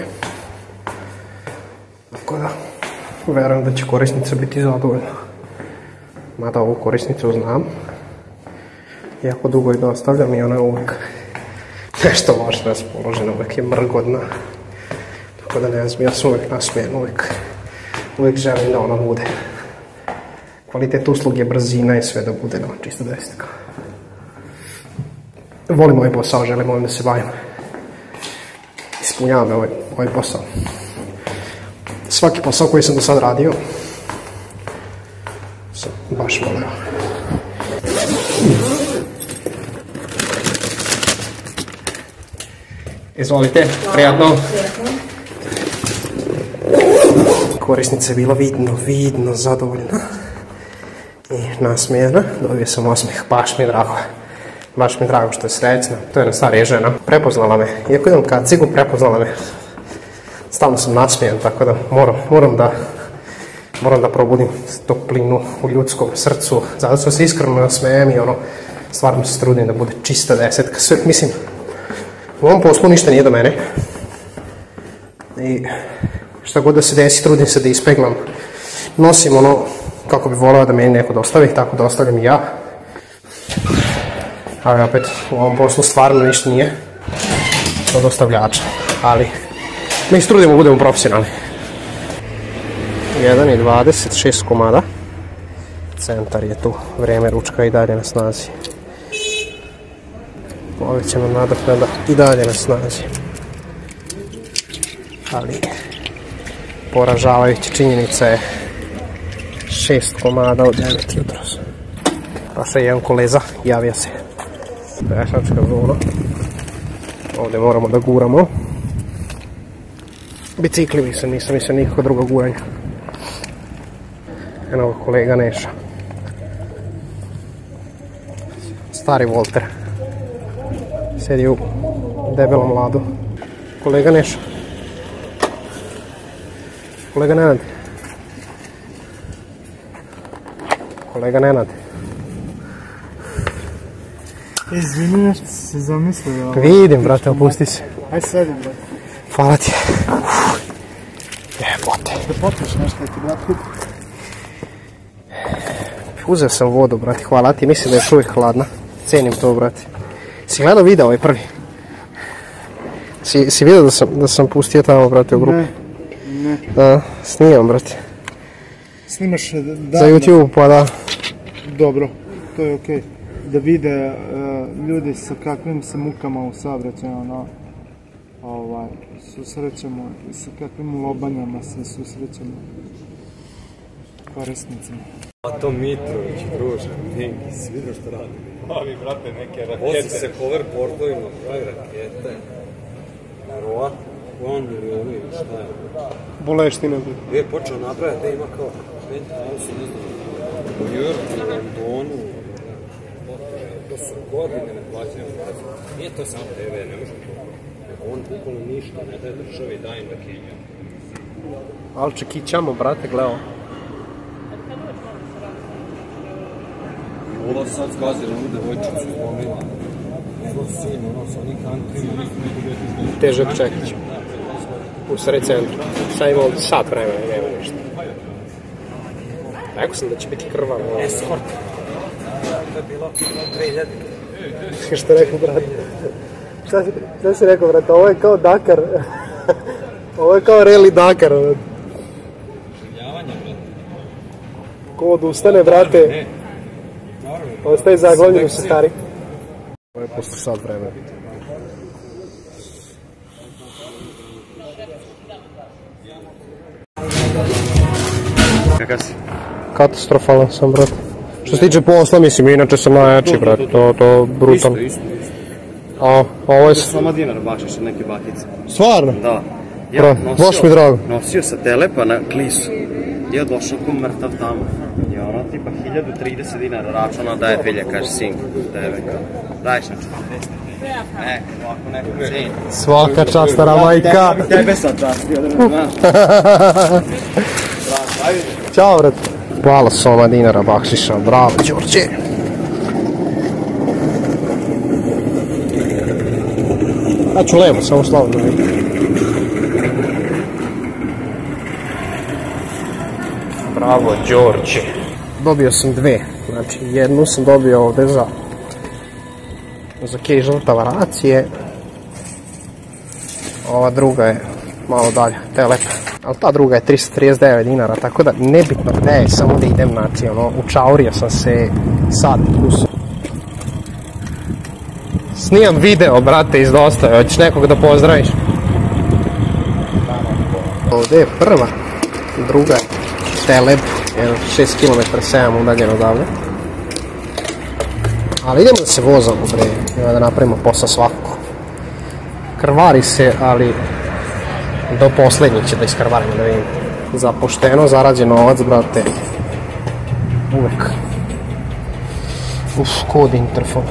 Tako da, verujem da će korisnica biti zadovoljna. Mada ovu korisnicu znam. Jako dugo je dostavljam i ona je uvijek nešto loše raspoložena, uvijek je mrgodna. Tako da ne znam, ja sam uvijek nasmijen, uvijek želim da ona bude. Kvalitet usluge, brzina i sve da bude na čista desetka. Volim ovaj posao, želim ovim da se bavim. Ispunjavam ovaj posao. Svaki posao koji sam do sad radio sam baš voleo. Izvolite, prijatno. Korisnica je bila vidno zadovoljna i nasmijena. Dobio sam osmijeh, baš mi je drago. Baš mi je drago što je srećna, to je jedna starija žena. Prepoznala me, iako idem kacigu, prepoznala me. Stalno sam nasmijen, tako da moram da probudim toplinu u ljudskom srcu. Zato što se iskreno nasmijem i stvarno se trudim da bude čista desetka. Sve, mislim, u ovom poslu ništa nije do mene. I šta god da se desi, trudim se da ispeglam. Nosim kako bi voleo da meni neko dostavi, tako da ostavljam i ja. Ali opet, u ovom poslu stvarno ništa nije do dostavljača, ali mi se trudimo, budemo profesionalni. 1,26 komada, centar je tu, vrijeme ručka i dalje na snazi. Ove ćemo nadoknada i dalje na snazi. Ali poražavajuća činjenica je 6 komada od 9 jutros. Pa še jedan koleza, javio se. Pešačka zona. Ovdje moramo da guramo. Bicikli nisam mislio nikako drugo guranja. Eno kolega Neša. Stari Volter. Sedi u debelom ladu. Kolega Neša. Kolega Nenad. Kolega Nenad. Izvini, nešto si se zamislio. Vidim, brate, opusti se. Aj sedi, brate. Hvala ti. Jebote. Da popiš nešto, ti brat kupi. Uzeo sam vodu, brate, hvala ti. Mislim da je još uvijek hladna. Cenim to, brate. Si gledao video ovaj prvi? Si vidio da sam pustio tamo, brate, u grupi? Ne. Da, snimam, brate. Snimaš Za YouTube, pa da. Dobro, to je okej. Da vide ljudi sa kakvim se mukama u saobraćaju, susrećemo, sa kakvim lobanjama se susrećemo korisnicima. A to Mitrović, druže, Dinki, svi da što radi. Ovi, brate, neke rakete. Vozi se hoverboardovima, pravi rakete. Verovatno, on ili ovi, šta je? Boleština. Gdje je počeo napraviti, da ima kao penthouse, ne znam, u Njujorku, u Londonu. To su godine neplaćene. Nije to samo TV, ne može to. On bukvalno ništa ne daje državi, daje im da kenja. Ali čekićamo, brate, gledao. Ovo sad skazili u devojčicu izlomila. Ovo sin, ono, sa onih kantrima, niko ne bude izgleda. Težak čekić. U sred centru. Sad imamo sat vremena i nema ništa. Rekao sam da će biti krvav. Escort. To je bilo 2000. Što rekao, brate? Šta si rekao, brate? Ovo je kao Dakar. Ovo je kao rally Dakar. Življavanje, brate. Ko odustane, brate, ostaje zaglavljen u Sahari. Ovo je posle sat vremena. Kakav si? Katastrofalan sam, brate. Što se tiče posla, mislim, inače sam najjači, brate, to brutalno. Isto. A, ovo je... Soma dinar bačiš od neke bakice. Stvarno? Da. Baš mi drago. Nosio sa telepa na klisu. I je došao ko mrtav tamo. I ono tipa 1030 dinara računa daje filja, kaže sin, tebe kao. Daješ na 40. Ovako neko ceni. Svaka čast, stara majka. Tebe sad časti, odredno, znaš. Ćao, brate. Hvala Soma dinara bakšiša, bravo, Đorđe. Ja ću levo, samo slavno vidim. Bravo, Đorđe. Dobio sam dve, znači jednu sam dobio ovde za kej žrtava racije. Ova druga je malo dalje, telep. Ali ta druga je 339 dinara, tako da nebitno gde je, samo da idem, znači ono, učaurio sam se sad plus. Snimam video, brate, iz Dostave, hoćeš nekog da pozdraviš? Ovdje je prva, druga je Teleb, 6 km 7 udaljen odavde. Ali idemo da se vozamo, bre, da napravimo posao svakako. Krvari se, ali do poslednjih će da iskrvarimo, da vidim. Za pošteno zarađen novac, brate, uvek. Kod interfon.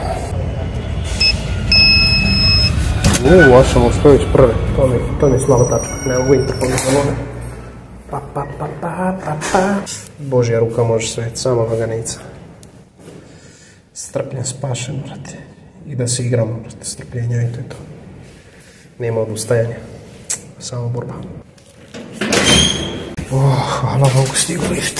Vaša Mosković prve, to mi je slava tačka, ne mogu interfon da zavone. Božja ruka može sve, sama vaganica. Strpljen spašen, brate. I da se igramo, brate, strpljenja i to je to. Nema odustajanja. Samo borba. Hvala Bogu, stigu lift.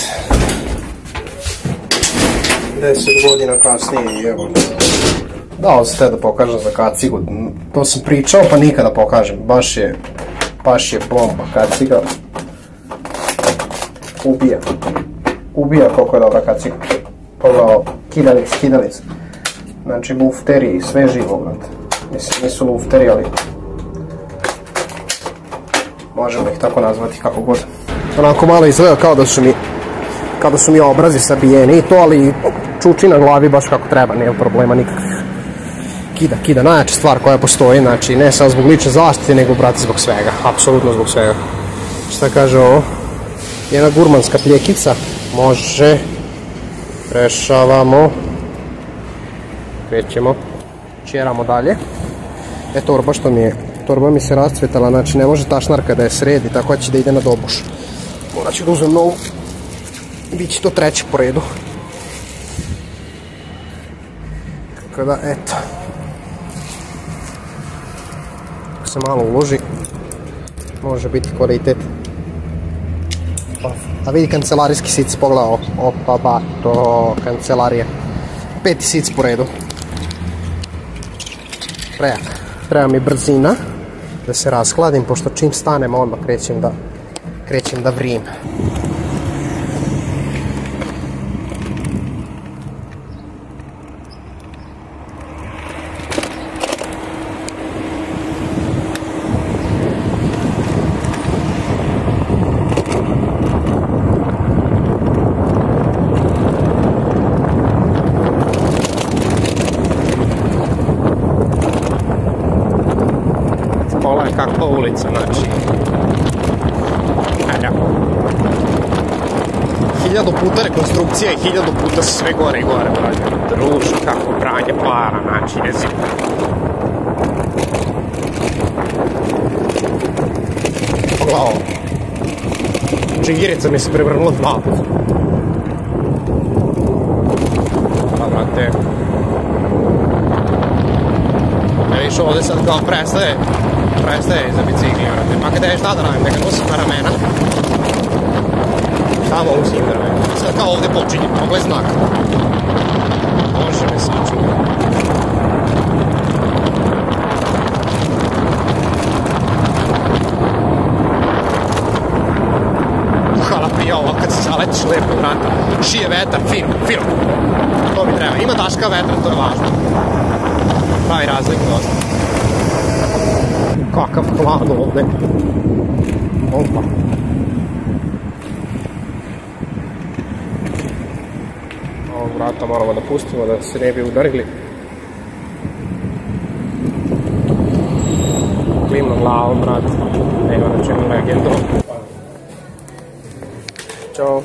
10 godina kasnije, evo. Dao sam te da pokažem za kacigu. To sam pričao, pa nikada pokažem. Baš je bomba kaciga. Ubija koliko je dobra kaciga. Pogledao, kidalica. Znači lufteri, sve živo, brate. Mislim, nisu lufteri, ali možemo ih tako nazvati kako god. Onako malo izgleda kao da su mi obrazi sabijeni i to, ali čuči na glavi baš kako treba, nema problema nikakvih. Kida, najjača stvar koja postoji, znači ne samo zbog lične zaštite, nego, brate, zbog svega, apsolutno zbog svega. Šta kaže ovo? Jedna gurmanska pljekica, može, rešavamo. krećemo. Čeramo dalje. Torba mi se rascvetala, znači ne može tašnarka da je sredi, tako će da ide na dobuš. Morat ću da uzem novu. Biće to treći po redu. Tako da, eto. Ako se malo uloži, može biti kvalitet. A vidi kancelarijski sic, pogledaj, opa ba, to kancelarije. 5. sic po redu. Treba mi brzina da se raskladim, pošto čim stanem odmah krećem da vrim. Kakva ulica, znači. 1000 puta rekonstrukcija i 1000 puta sve gore i gore, brate. Društvo, kako pranje para, znači, jezim. Pogledaj ovo. Čigirica mi se prevrnula 2 puta. Pa, brate. Ne viš ovde sad kao prestaje za bicikli, vrate. Pa kada je šta da radim, neka nosim na ramena. Samo nosim na ramena. Sad kao ovde počinje, ovo je znak. Može me sviđa. Hvala prija ovo, kad se zaletiš lepo, vrata. Šije vetar, fino. To mi treba. Ima daška vetra, to je važno. Pravi razliku dosta. Kakav hlad ovde. Opa. Ovo vrata moramo da pustimo da se ne bi udarili. Klimno glavom, brat. Nema na čemu legendu. Ćao.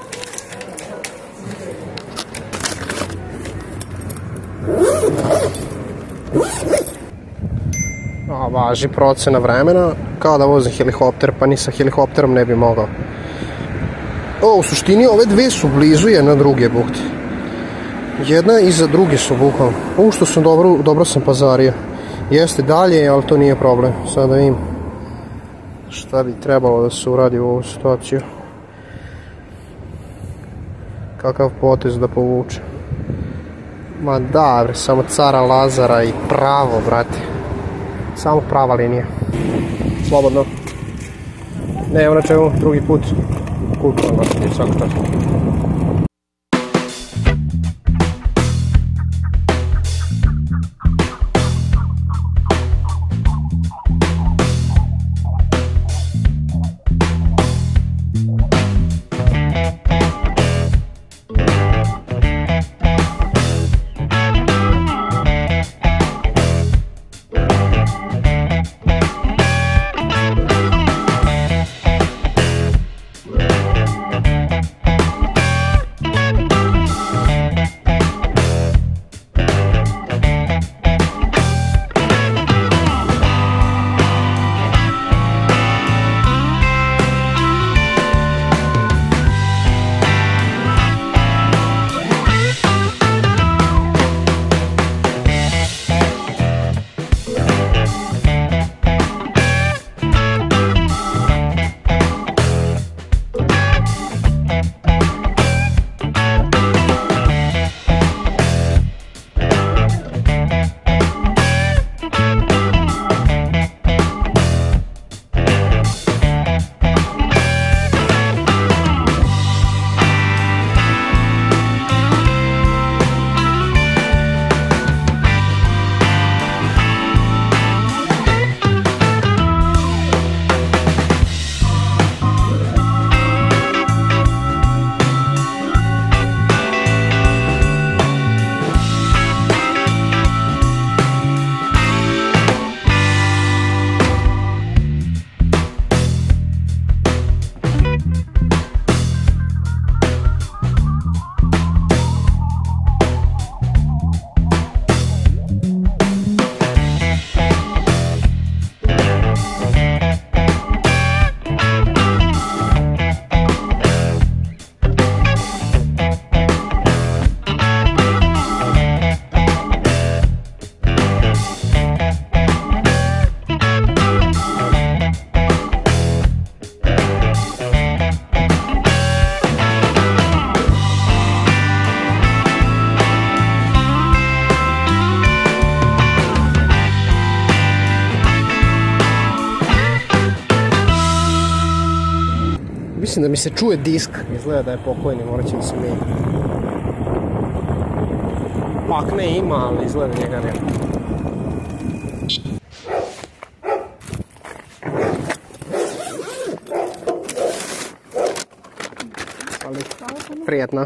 Važi procena vremena, kao da vozim helikopter, pa ni sa helikopterom ne bi mogao. U suštini ove dve su blizu jedna druge, bukti. Jedna iza druge su bukvalno. Što sam dobro sam pazario. Jeste dalje, ali to nije problem. Sada vidim šta bi trebalo da se uradi u ovu situaciju. Kakav potez da povuče. Ma da, bre, samo cara Lazara i pravo, brate. Samo prava linija. Slobodno. Ne, evo na čemu, drugi put. Kulturno, svako tako. Mislim da mi se čuje disk, izgleda da je pokojni, morat će mi se menjati. Pakne ima, ali izgleda njega nema. Ali, prijetno.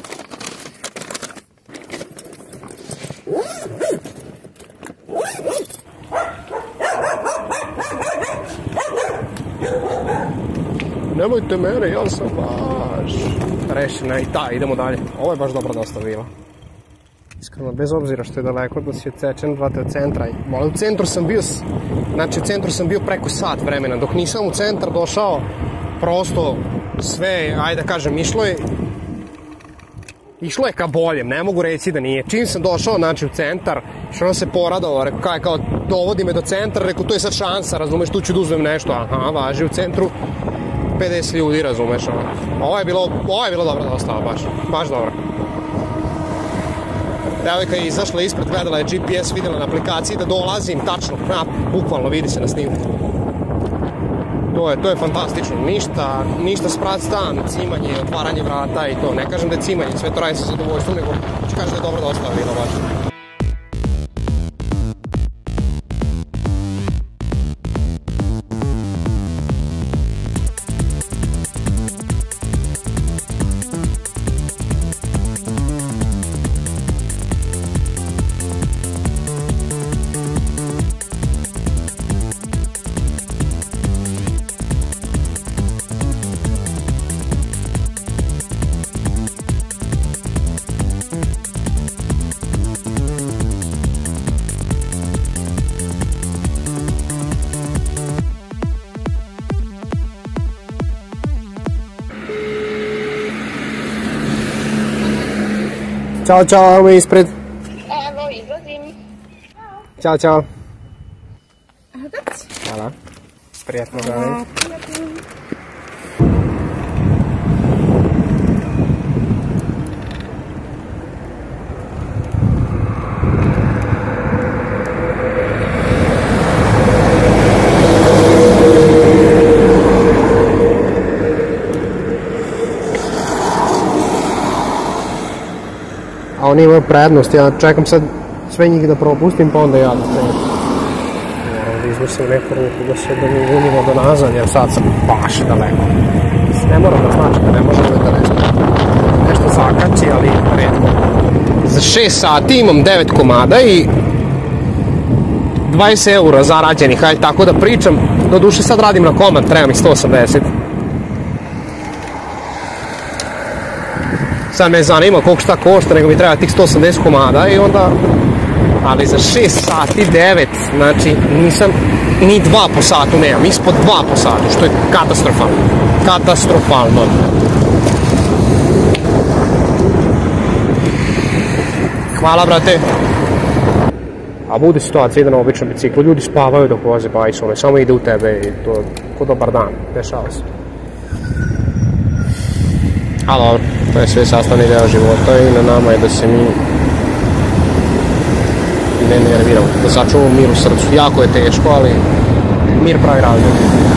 Nemojte mene, ja sam baš rešena i idemo dalje. Ovo je baš dobro dosta bilo. Iskreno, bez obzira što je daleko da si odsečen, vrate, od centra. Ali u centru sam bio, znači u centru sam bio preko sat vremena. Dok nisam u centar došao, prosto sve, ajde da kažem, išlo je ka boljem, ne mogu reći da nije. Čim sam došao, znači, u centar, što ono se poradalo, rekao, kao, dovodi me do centra, rekao, to je sad šansa, razumeš, tu ću da uzmem nešto, aha, važi, u centru 50 ljudi, razumeš, ovo je bilo dobro dosta, baš dobro. Devojka je izašla ispred, gledala je GPS, vidjela na aplikaciji da dolazim tačno, bukvalno vidi se na snimku. To je fantastično, ništa sprat stan, cimanje, otvaranje vrata i to, ne kažem da je cimanje, sve to radi sa zadovoljstvom, nego ću kažem da je dobro dosta bilo baš. Ćao, evo me ispred. Evo, izlazim. Ćao. Hvala. Prijatno da vidim. A oni imaju prednost, ja čekam sad sve njih da propustim, pa onda ja da krenem. Moram da izvršim neku ruku da mi unimo do nazad, jer sad sam baš daleko. Ne moram da znači da ne možemo da nešto zakači, ali redko. Za 6 sati imam 9 komada i 20 eura zarađenih, hajde tako da pričam. Doduše sad radim na komad, treba mi 180. Sad me zanima koliko šta košta, nego mi treba tih 180 komada i onda, ali za 6 sati 9, znači nisam ni 2 po satu, nemam, ispod 2 po satu, što je katastrofalno. Hvala, brate. A bude situacija, ide na običnom biciklu, ljudi spavaju dok voze bajsove, samo ide u tebe i to ko dobar dan, dešava se. Ali dobro, to je sve sastavni deo života i na nama je da se mi ne nerviramo, da sačuvamo mir u srcu. Jako je teško, ali mir pravi razlog.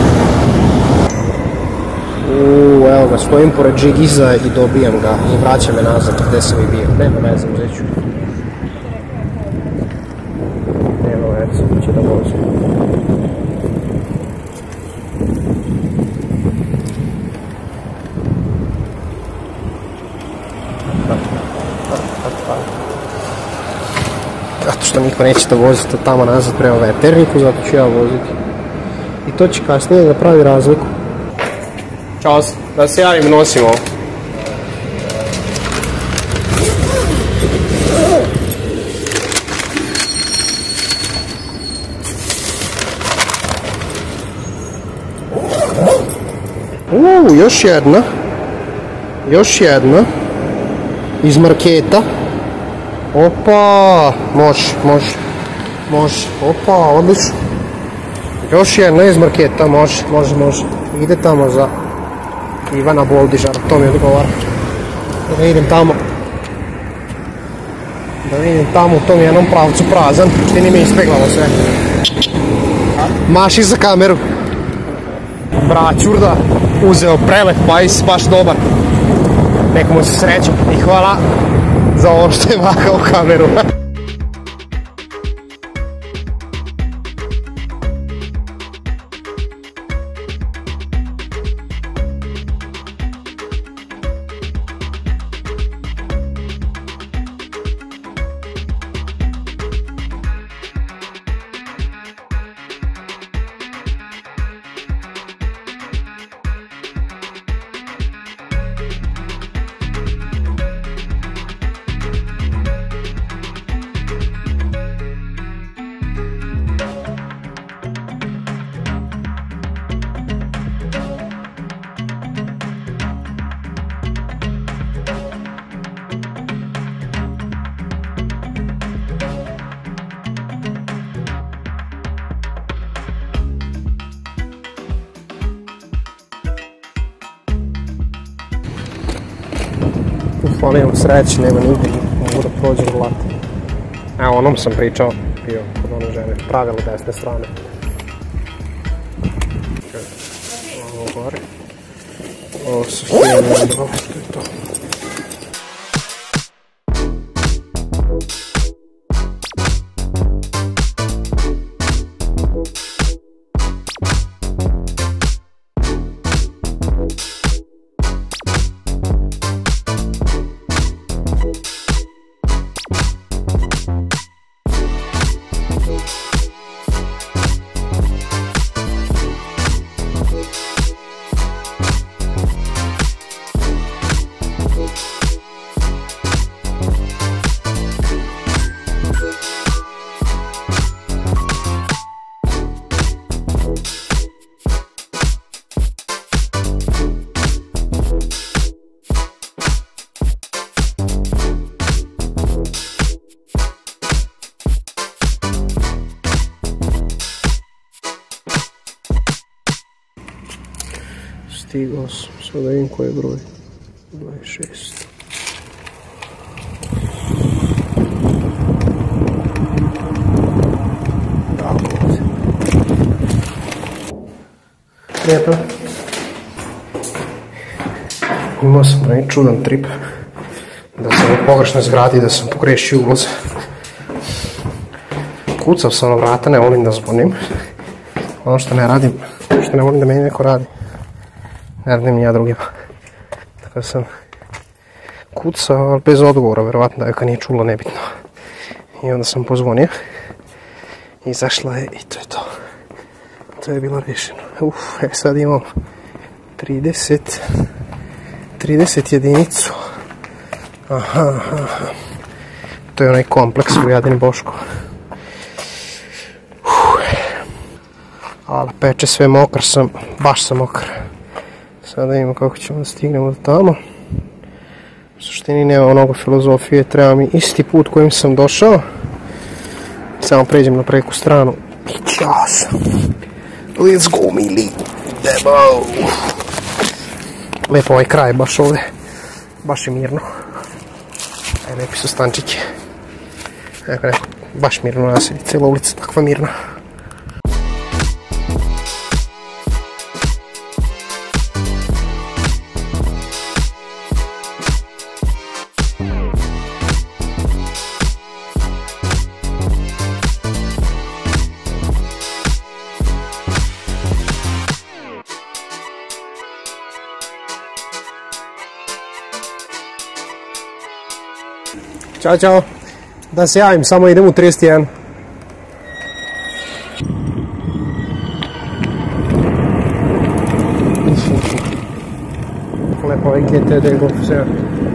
Evo ga, stojim pored Džigiza i dobijam ga i vraća me nazad gde sam i bio. Nema veze, uzet ću. Nema veze, će da vozim. Zato što niko neće da voziti tamo nazad prema veterniku, zato ću ja voziti. I to će kasnije da pravi razliku. Ćao, da se javim, nosim ovo. Još jedna. Iz marketa. Opa, može, opa, odlično. Još jedna iz marketa, može. Ide tamo za Ivana Boldižara, to mi odgovara. Da idem tamo u tom jednom pravcu prazan, čini mi ispeglalo sve. Maši za kameru. braćurda uzeo prelep pajs, baš dobar. Neka mu se sreća i hvala za ovo što je mahao kameru. Ufala imam sreći, nema nigdje, mogu da prođem u lat. Evo, onom sam pričao, bio kod one žene, pravilo desne strane. Ovo gore. Ovo su htjeli, to je to. Stigao sam, sad da vidim koji je broj. 26. Tako ovdje. Lijepo. Imao sam neki čudan trip. Da sam u pogrešnoj zgradi, da sam pogrešio ulaz. Kucao sam na vrata, ne volim da zvonim. Ono što ne radim, što ne volim da meni neko radi. Ne radim ni ja drugima. Tako sam kucao, ali bez odgovora, verovatno da joj nije čulo, nebitno. I onda sam pozvonio. Izašla je i to je to. To je bilo rješeno. Sad imam 30 jedinicu. Aha. To je onaj kompleks u Jadin Boško. Ali peče sve mokar sam, baš sam mokar. Sada imamo kako ćemo da stignemo do tamo. U suštini nema mnogo filozofije, treba mi isti put kojim sam došao. Samo pređem na preku stranu. I ćao sam. Let's go, mili. Idemo. Lepo ovaj kraj, baš ovdje. Baš je mirno. Lepi su stančići. Baš mirno naselje, cijela ulica takva mirna. Ćao. Da se javim, samo idem u 31. Lepo ovaj GTD Golf 7.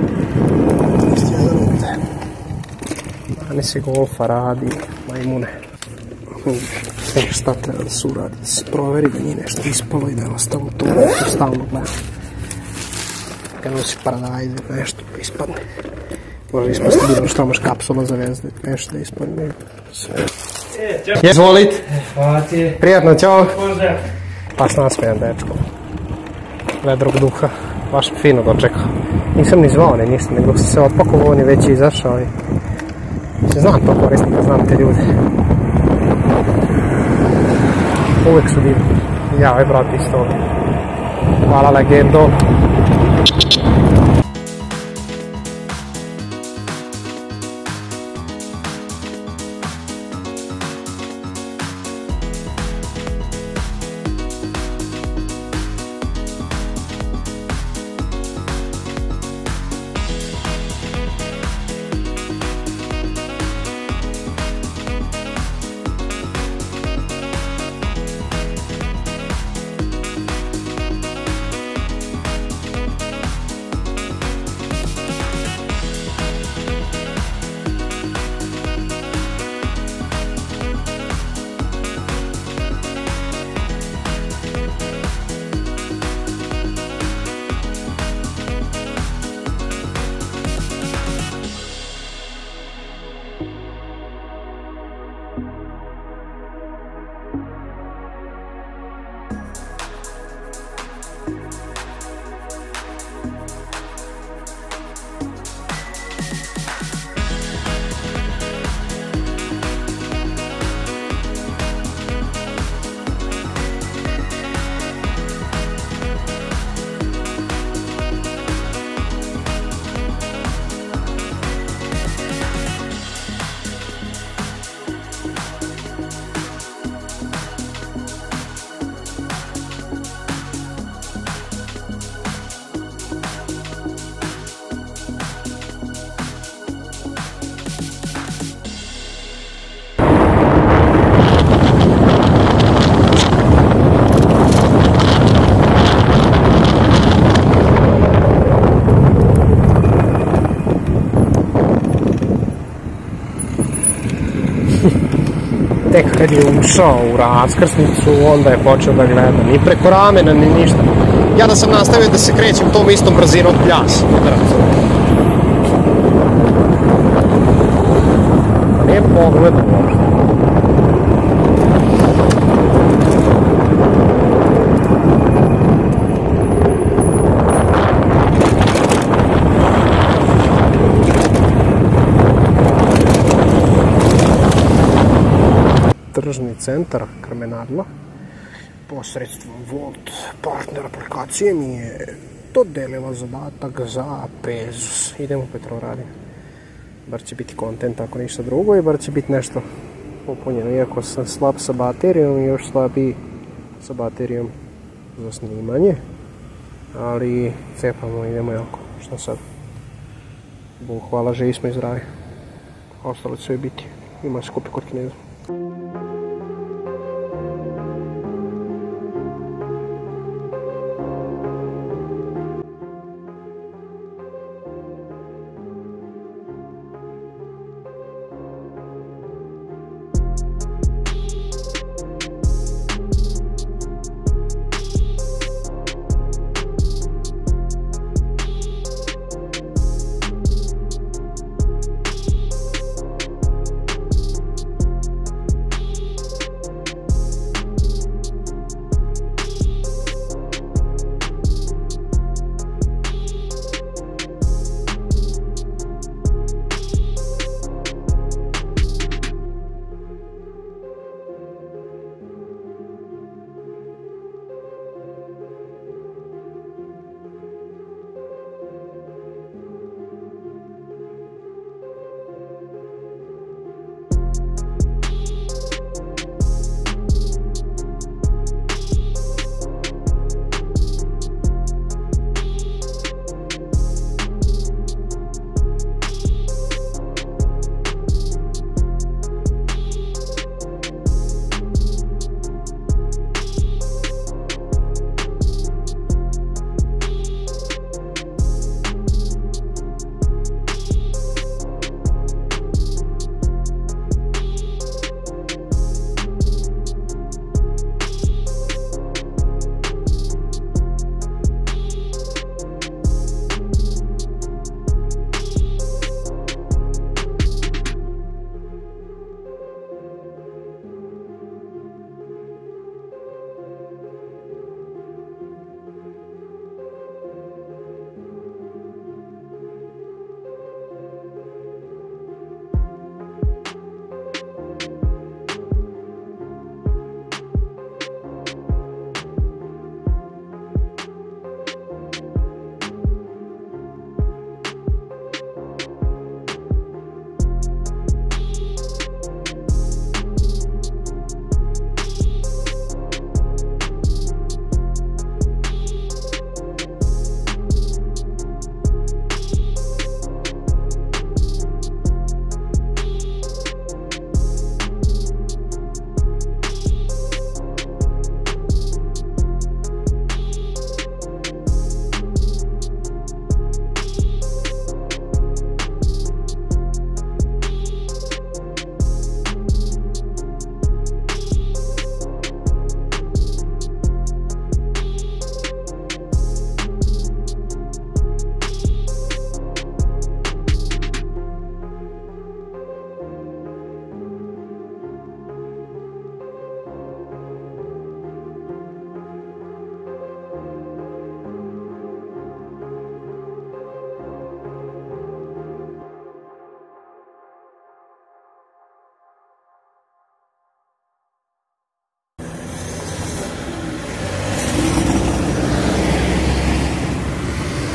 Dane se Golfa radi, majmune. Šta treba da se uradi, da se proveri da nije nešto ispalo i da je ostalo to, nešto stalno gledam. Kad nosi paradajze, nešto ispadne. Može ispasti bilo što imaš kapsula za vezde, nešto da ispadne. Izvolite. Prijatno, čao. Baš nasmejan dečko. Vedrog duha. Baš fino dočekao. Nisam ni zvao, ništa, nego sam se otpakovao, on je već izašao i... Znam to koristiti, znam te ljude. Uvijek su divni. Ja, brate, isto. Hvala, legendo. Tek kad je ušao u raskrsnicu, onda je počeo da gleda. Ni preko ramena, ni ništa. Ja da sam nastavio da se krećem tom istom brzinom, pljas. Nije pogledao uopšte. Tržni centar Krmenadla posredstvom Volt partner aplikacije mi je dodelila zadatak za Pezus. Idemo u Petrovaradin. Bar će biti kontent ako ništa drugo i bar će biti nešto popunjeno. Iako sam slab sa baterijom i još slabiji sa baterijom za snimanje. Ali cepamo, idemo jako. Šta sad? Bog hvala, živi smo i zdravi. Ostalo će sve biti. Ima se kupi kod Kineza.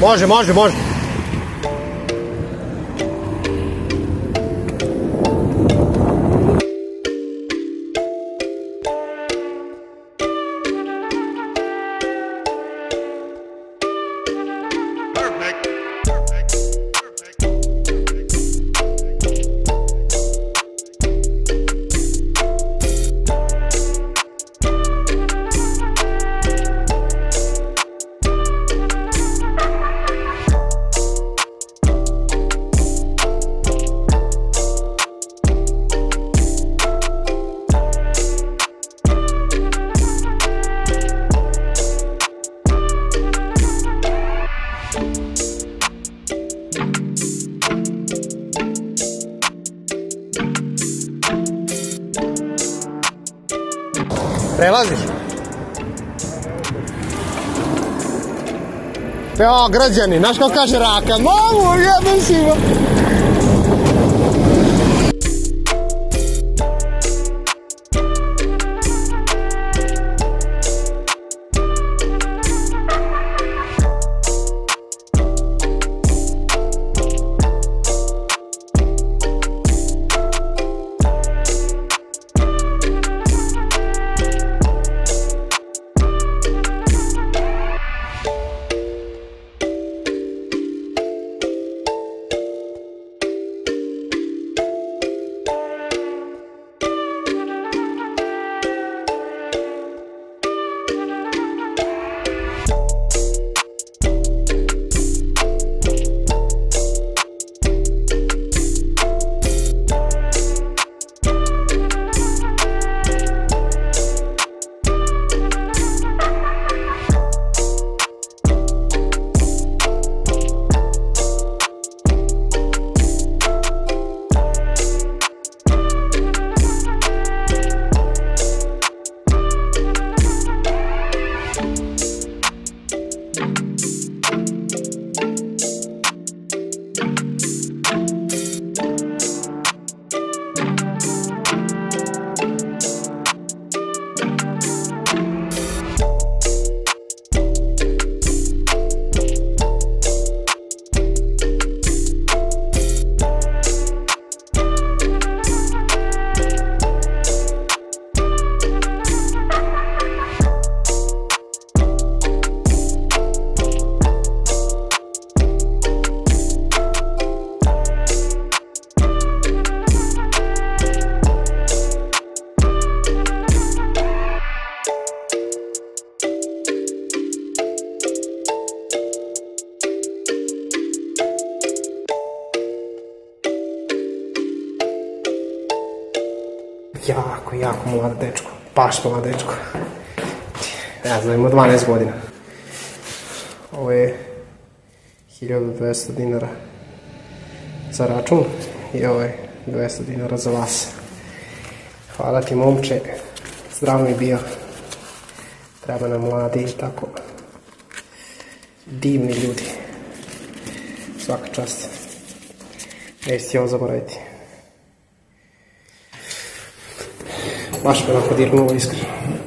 Može, može, može. Prelaziš? Evo, građani, znaš kako kaže Raka? Mamu, jebem si ga! Jako mlad dečko, baš mlad dečko. Ja znam, ima 12 godina. Ovo je 1200 dinara za račun i ovo je 200 dinara za vas. Hvala ti, momče, zdrav mi bio. Treba nam mladi i tako divni ljudi. Svaka čast. Neću ti ovo zaboraviti. Baš me onako dirnulo, iskreno.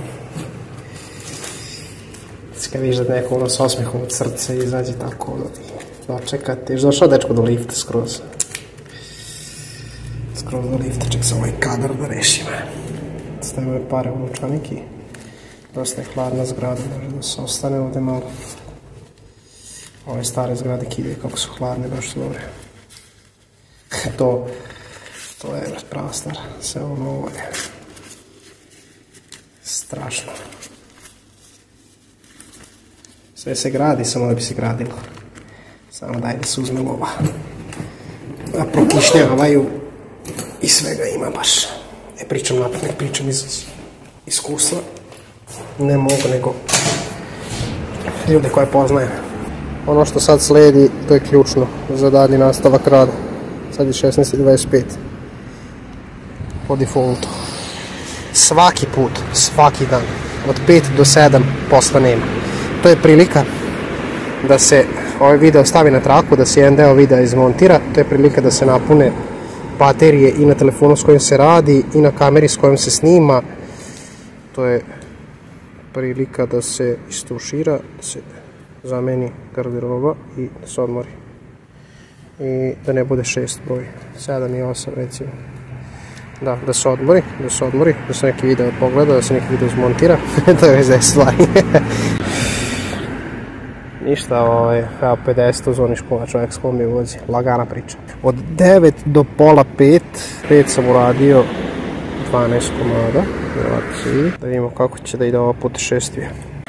Kad vidiš da neko ono s osmehom od srca izađe tako ono ti dočekate. Ješ došao dečko do lifta skroz. Skroz do lifta, ček se ovaj kadar da rešim. Stavimo pare u novčanik i dosta je hladna zgrada, može da se ostane ovde malo. Ove stare zgrade kidaju kako su hladne, baš su dobre. To je prava stara, sve ono ovo je strašno. Sve se gradi, samo da bi se gradilo. Samo daj da se uzme lova. A prokišnjavaju i svega ima baš. Ne pričam napad, ne pričam iz iskustva. Ne mogu, nego ljude koje poznajem. Ono što sad sledi, to je ključno za dalji nastavak rada. Sad je 16:25. Po defaultu. Svaki put, svaki dan, od 5 do 7 posla nema. To je prilika da se ovaj video stavi na traku, da se jedan deo videa izmontira. To je prilika da se napune baterije i na telefonu s kojim se radi i na kameri s kojom se snima. To je prilika da se istušira, da se zameni garderoba i da se odmori. I da ne bude 6 broj, 7 i 8 recimo. Da se odmori, da se neki video pogleda, da se neki video izmontira, to je već 10 stvari. Ništa, evo 50 u zoni škola, čovjek s kombi vozi, lagana priča. Od 9 do pola 5, 5 sam uradio 12 komada, da vidimo kako će da ide ova putešestvija.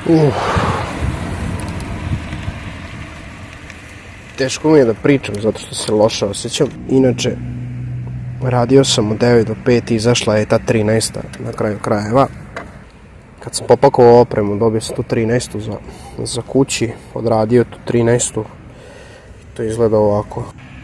Teško mi je da pričam zato što se loše osjećam. Inače, radio sam od 9 do 5 i izašla je ta 13. na kraju krajeva. Kad sam popakovao opremu, dobio sam tu 13. za kući, odradio tu 13. To izgleda ovako.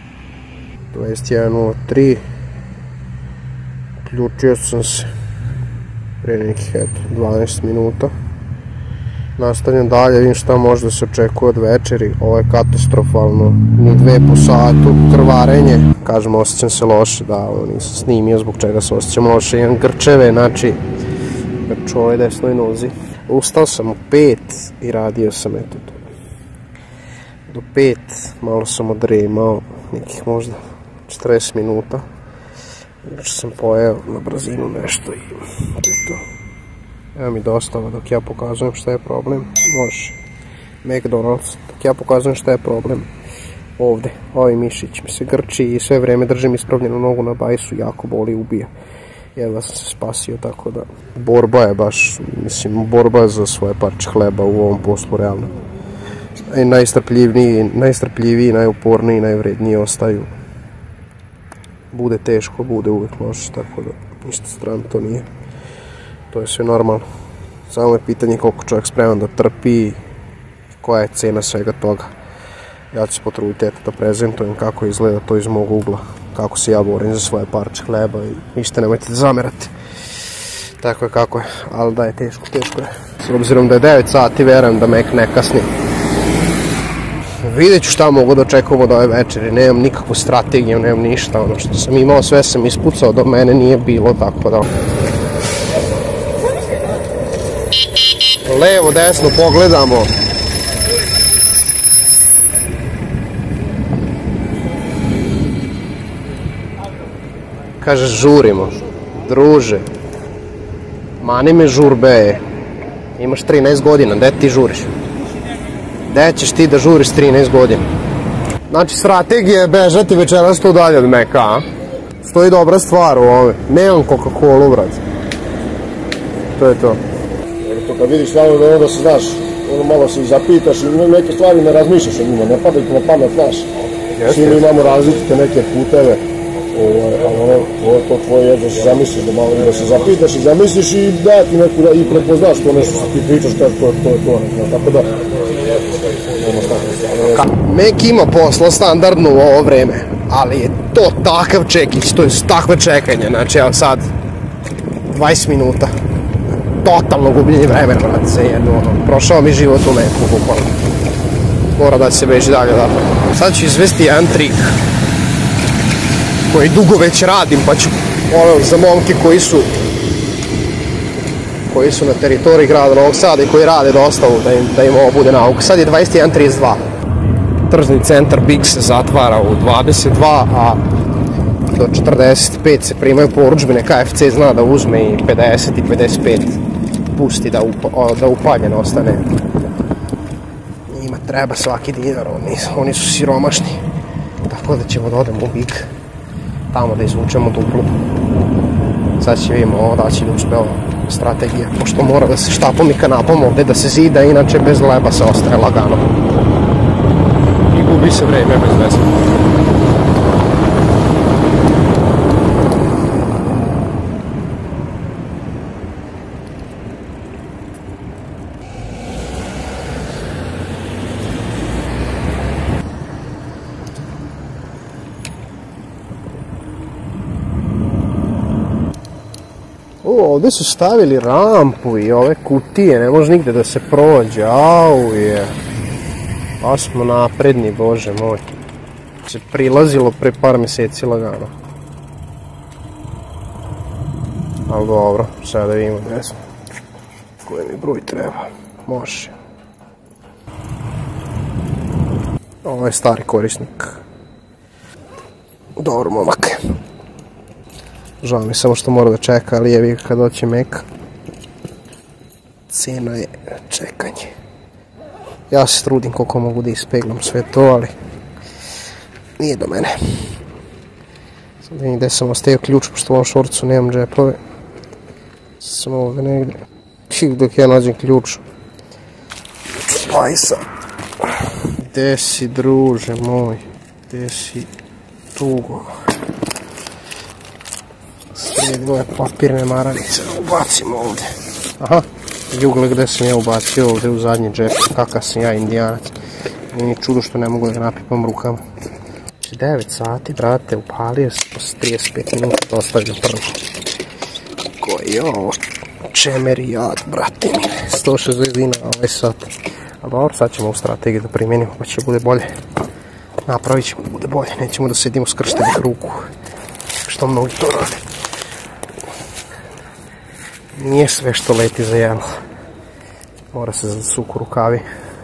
21.03. Uključio sam se pre nekih 12 minuta. Nastavljam dalje, vidim šta može da se očekuje od večeri. Ovo je katastrofalno, ni 2 po satu, krvarenje. Kažem, osjećam se loše, da, nisam snimio zbog čega se osjećam loše. Imam grčeve, znači, grč u ovoj desnoj nozi. Ustao sam u 5 i radio sam eto to. Do 5, malo sam odremao, nekih možda 40 minuta. Inače sam pojeo na brzinu nešto i to je to. Evo mi dostava dok ja pokazujem šta je problem. Može. McDonald's, dok ja pokazujem šta je problem. Ovde, ovaj mišić mi se grči i sve vreme držim ispravljenu nogu na bajsu, jako boli, ubija. Jedva sam se spasio, tako da borba je baš, mislim, borba za svoje parče hleba u ovom poslu, realno. I najstrpljiviji, najuporniji, najvredniji ostaju. Bude teško, bude uvek loše, tako da ništa strano to nije. To je sve normalno. Samo je pitanje koliko čovjek spreman da trpi i koja je cena svega toga. Ja ću se potruditi da prezentujem kako izgleda to iz mog ugla. Kako se ja borim za svoje parče hleba i ništa nemojte da zamerate. Tako je kako je, ali da je teško je. S obzirom da je 9 sati, verujem da me ne kasni. Vidjet ću šta mogu da očekujem od ove večeri, nemam nikakvu strategiju, nemam ništa, ono što sam imao sve sam ispucao, do mene nije bilo, tako da... Levo, desno pogledamo. Kaže, žurimo. Druže, mani me žurbe. Imaš 13 godina, gde ti žuriš? Gde ćeš ti da žuriš 13 godina? Znači, strategija je bežati večeras tu dalje od Meka, a? Stoji dobra stvar u ove. Nemam Coca-Cola, brat. To je to. Kad vidiš stvarno da onda se znaš, ono malo se i zapitaš i neke stvari ne razmišljaš o njima, ne padaju ti na pamet, znaš. Svi mi imamo različite neke puteve, ali ono, to tvoje je da se zamisliš, da malo da se zapitaš i zamisliš i da ti neku i prepoznaš to nešto što ti pričaš, kaže to je to, tako da... Mek ima posla standardno u ovo vreme, ali je to takav čekić, to je takve čekanje, znači evo sad 20 minuta. Totalno gubljenje vremena, brate, se jedno, prošao mi život u Meku, bukvalno. Mora da se beži dalje, da. Sad ću izvesti jedan trik koji dugo već radim, pa ću, za momke koji su na teritoriji grada Novog Sada i koji rade dostavu, da im ovo bude nauka. Sad je 21:32. Tržni centar Big se zatvara u 22, a do 45 se primaju porudžbine, KFC zna da uzme i 50 i 55 pusti da upaljen ostane. Njima treba svaki dinar, oni su siromašni, tako da ćemo da odemo u Big, tamo da izvučemo duplu. Sad će vidimo ovo da će da uspe ova strategija, pošto mora da se štapom i kanapom ovde da se zida, inače bez leba se ostaje lagano. I gubi se vreme bez veze. Ovdje su stavili rampu i ove kutije, ne može nigde da se prođe, auje. Pa smo napredni, bože moj. Se prilazilo pre par meseci lagano. Ali dobro, sada da vidimo gde smo. Koji mi broj treba, može. Ovo je stari korisnik. Dobar momak. Žao mi samo što mora da čeka, ali jevi kad doće Meka. Cena je čekanje. Ja se trudim koliko mogu da ispeglam sve to, ali nije do mene. Sad vidim gde sam ostavio ključ, pošto u ovom šorcu nemam džepove. Sam ovdje negdje. Dok ja nađem ključ. Aj sad. Gde si, druže moj? Gde si, tugo? Slijedim ove papirne maranice. Ubacimo ovdje. Aha. Jugle gde sam ja ubacio ovdje u zadnji džep. Kakav sam ja indijanac. Nije ni čudo što ne mogu da ga napipam rukama. 9 sati, brate, upalio sam posle 35 minuta da ostavljam prvo. Koji je ovo? Čemerijad, brate mi. 160 dinara ovaj sat. A dobro, sad ćemo u strategiju da primjenimo pa će bude bolje. Napravit ćemo da bude bolje. Nećemo da sedimo skrštenih ruku. Što mnogi to rade. Nije sve što leti za jelo. Mora se zasuku rukavi.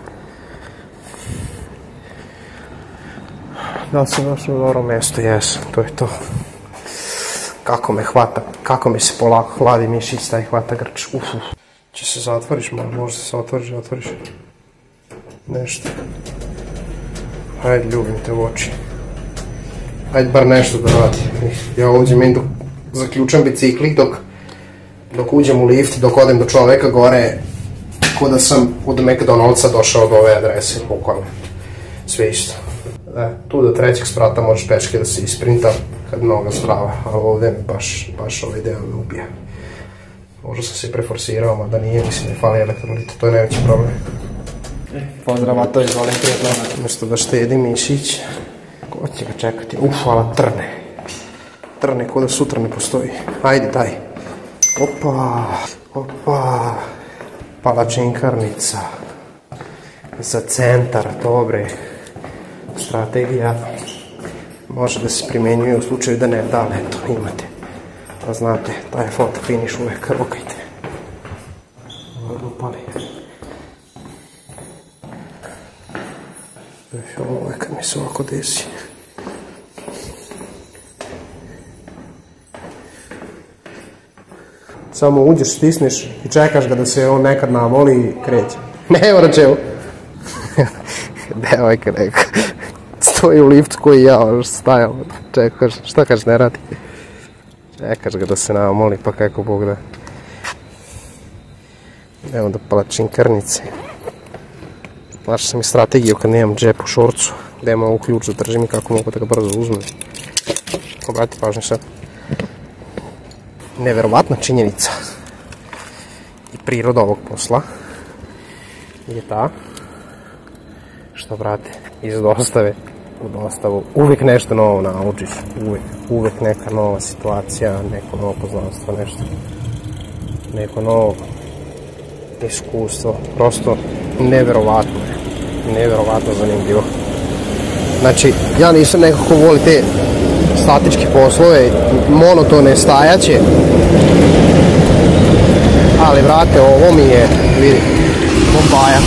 Da li sam došao u dobro mjesto? Jesam, to je to. Kako me hvata, kako mi se polako hladi mišić, taj hvata grč. Če se zatvoriš, možda se otvoriš. Nešto. Hajde, ljubim te u oči. Hajde bar nešto da radi. Ja uđem i zaključam bicikli dok uđem u lift, dok odem do čoveka gore, ko da sam od McDonald'sa došao do ove adrese, bukvalno. Sve isto. Tu do 3. sprata možeš peške da se isprinta kad noga zdrava, ali ovdje mi baš ovaj deo me ubija. Možda sam se preforsirao, mada nije, mislim da je fali elektrolit, to je najveći problem. Pozdrav, a to je zvolim prijetno. Umjesto da štedi mišić, ko će ga čekati? Hvala, trne. Trne ko da sutra ne postoji. Ajde, daj. Opa. Palačinkarnica. Za centar, dobre. Strategija može da se primjenjuje u slučaju da ne da, eto, imate. Pa znate, taj foto finiš uvek, rokajte. Upali. Ovo je kad mi se ovako desi. Samo uđeš, stisneš i čekaš ga da se on nekad namoli i kreće. Ne, vraćevo. Devojka neka. Stoji u liftu koji ja, stajao. Čekaš, šta kažeš, ne radi? Čekaš ga da se namoli, pa kako Bog da. Evo do palačinkarnice. Našao sam i strategiju kad nemam džep u šorcu. Gde imam ovu ključ da držim i kako mogu da ga brzo uzmem. Obrati pažnju sad. Neverovatna činjenica i priroda ovog posla je ta što, brate, iz dostave u dostavu uvijek nešto novo naučiš, uvijek neka nova situacija, neko novo poznanstvo, nešto, neko novo iskustvo, prosto neverovatno zanimljivo. Znači, ja nisam neko ko voli te statičke poslove, monotone stajaće, ali vrate, ovo mi je, vidi, bombaja.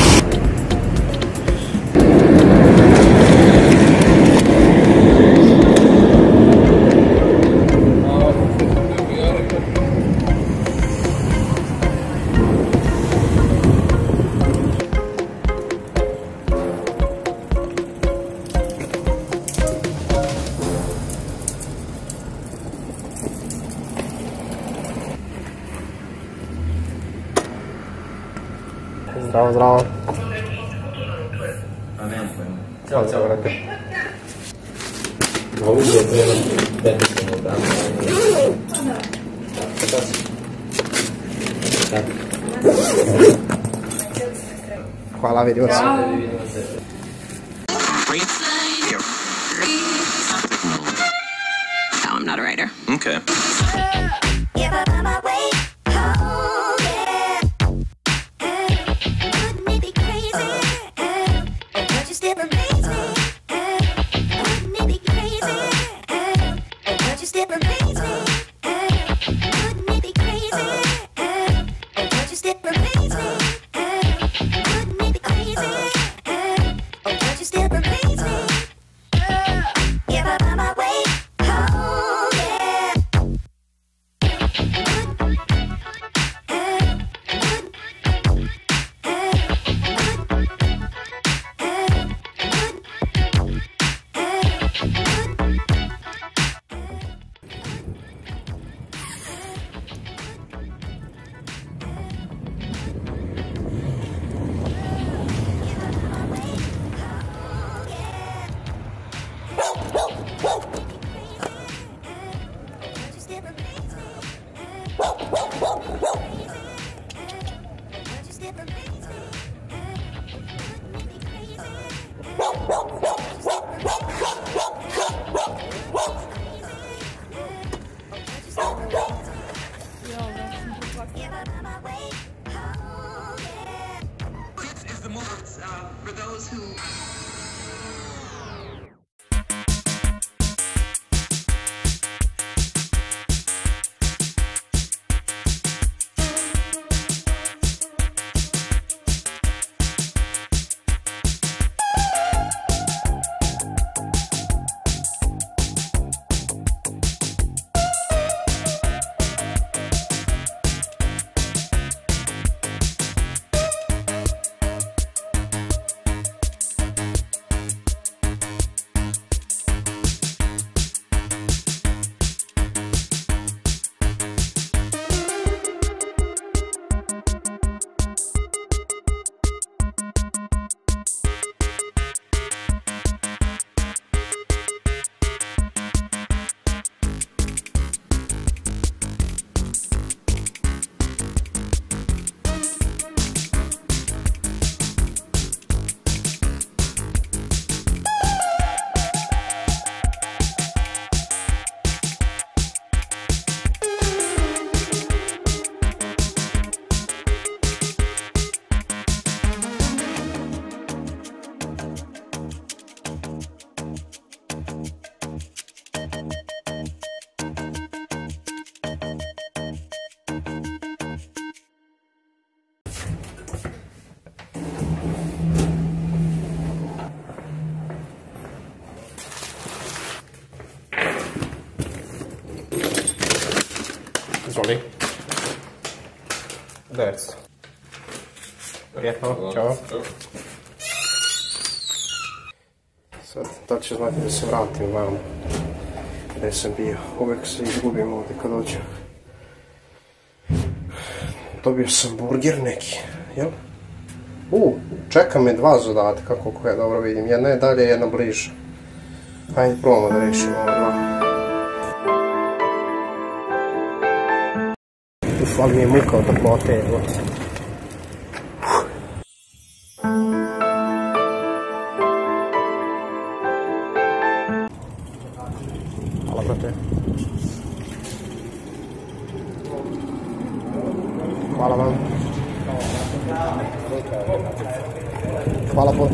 Zdravo. A nemam pojma. Ćao, brate. Ovo je treba 15 minuta. Hvala, vidimo se. No, I'm not a writer. Okay. Still remains for those who... Izvoli. Dec. Prijetno, čao. Sad, da ću znati da se vratim vam gdje sam bio. Uvijek se izgubim ovdje kad dođem. Dobio sam burger neki, jel? Čeka me 2 zadatka, koliko ja dobro vidim. Jedna je dalje, jedna bliže. Hajde, probamo da rešimo ova 2. Ali mi je muka od toplote, evo. Hvala, brate. Hvala vam. Hvala po...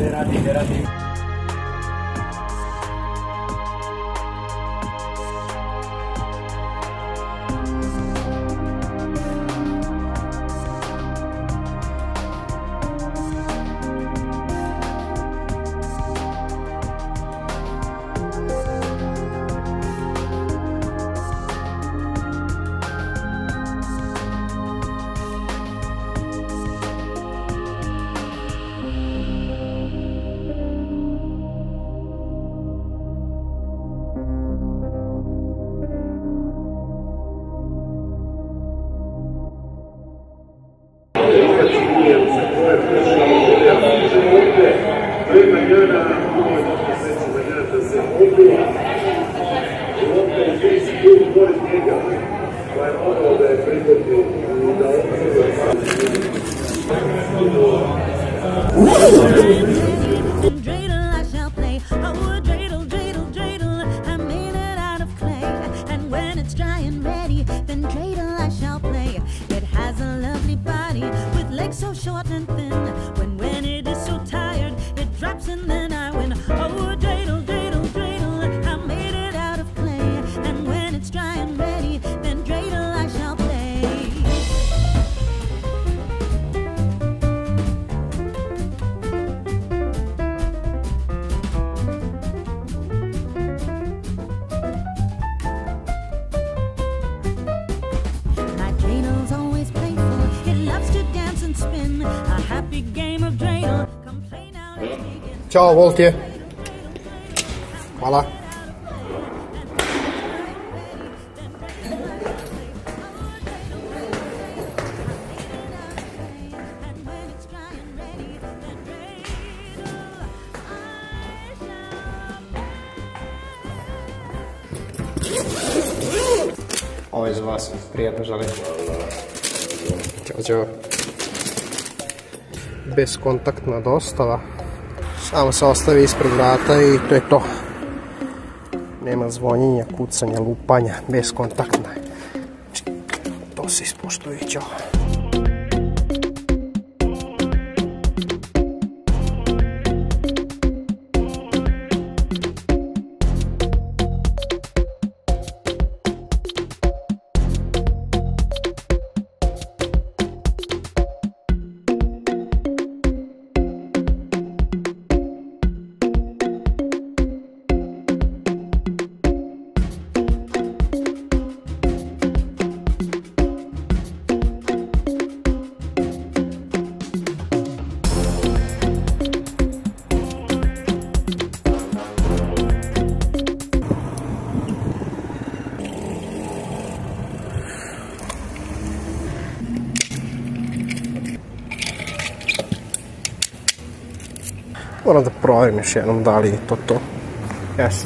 So short and thin, when it is so tired, it drops and then I win. Oh, dreidel, dreidel, dreidel, I made it out of clay. And when it's dry and ready, then dreidel I shall play. My dreidels always playful, it loves to dance and spin. A happy game of dreidel. Come play now, let's begin. Ćao, Volt je. Hvala. Ovo je za vas, prijatno želim. Ćao, ćao. Beskontaktna dostava. Samo se ostavi ispred vrata i to je to. Nema zvonjenja, kucanja, lupanja, beskontaktna. To se ispoštuje, ćao. Moram da provjerim još jednom da li je to. Jesi.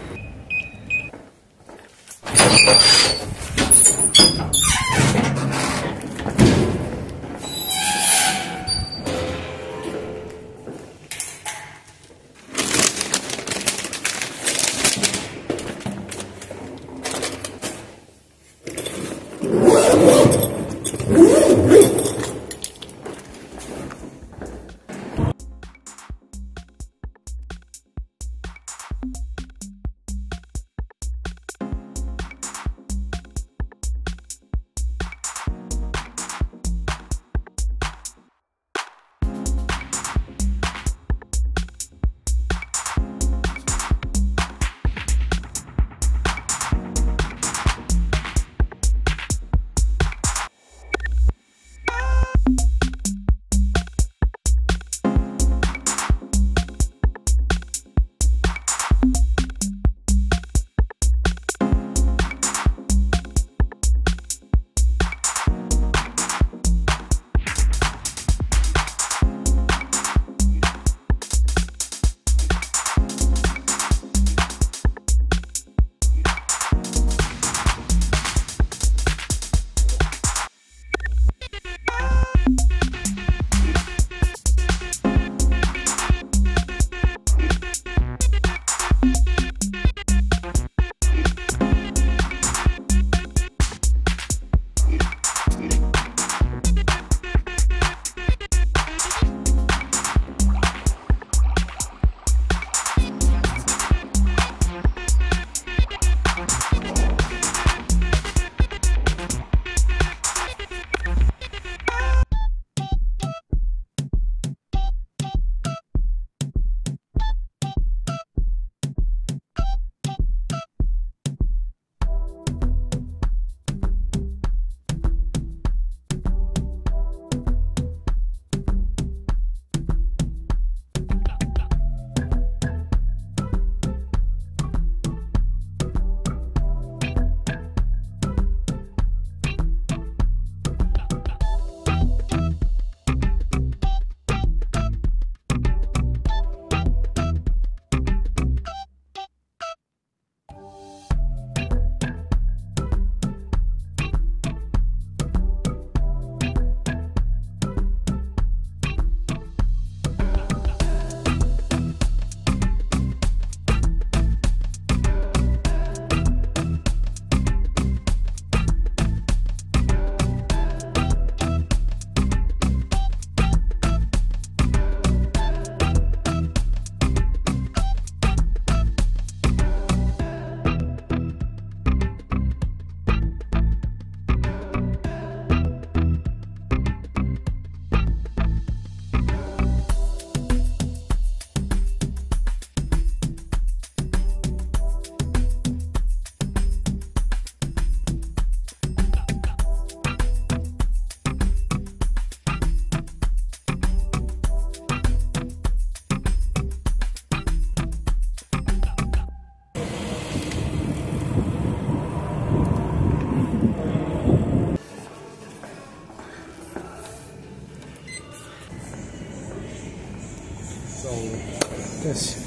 Yes.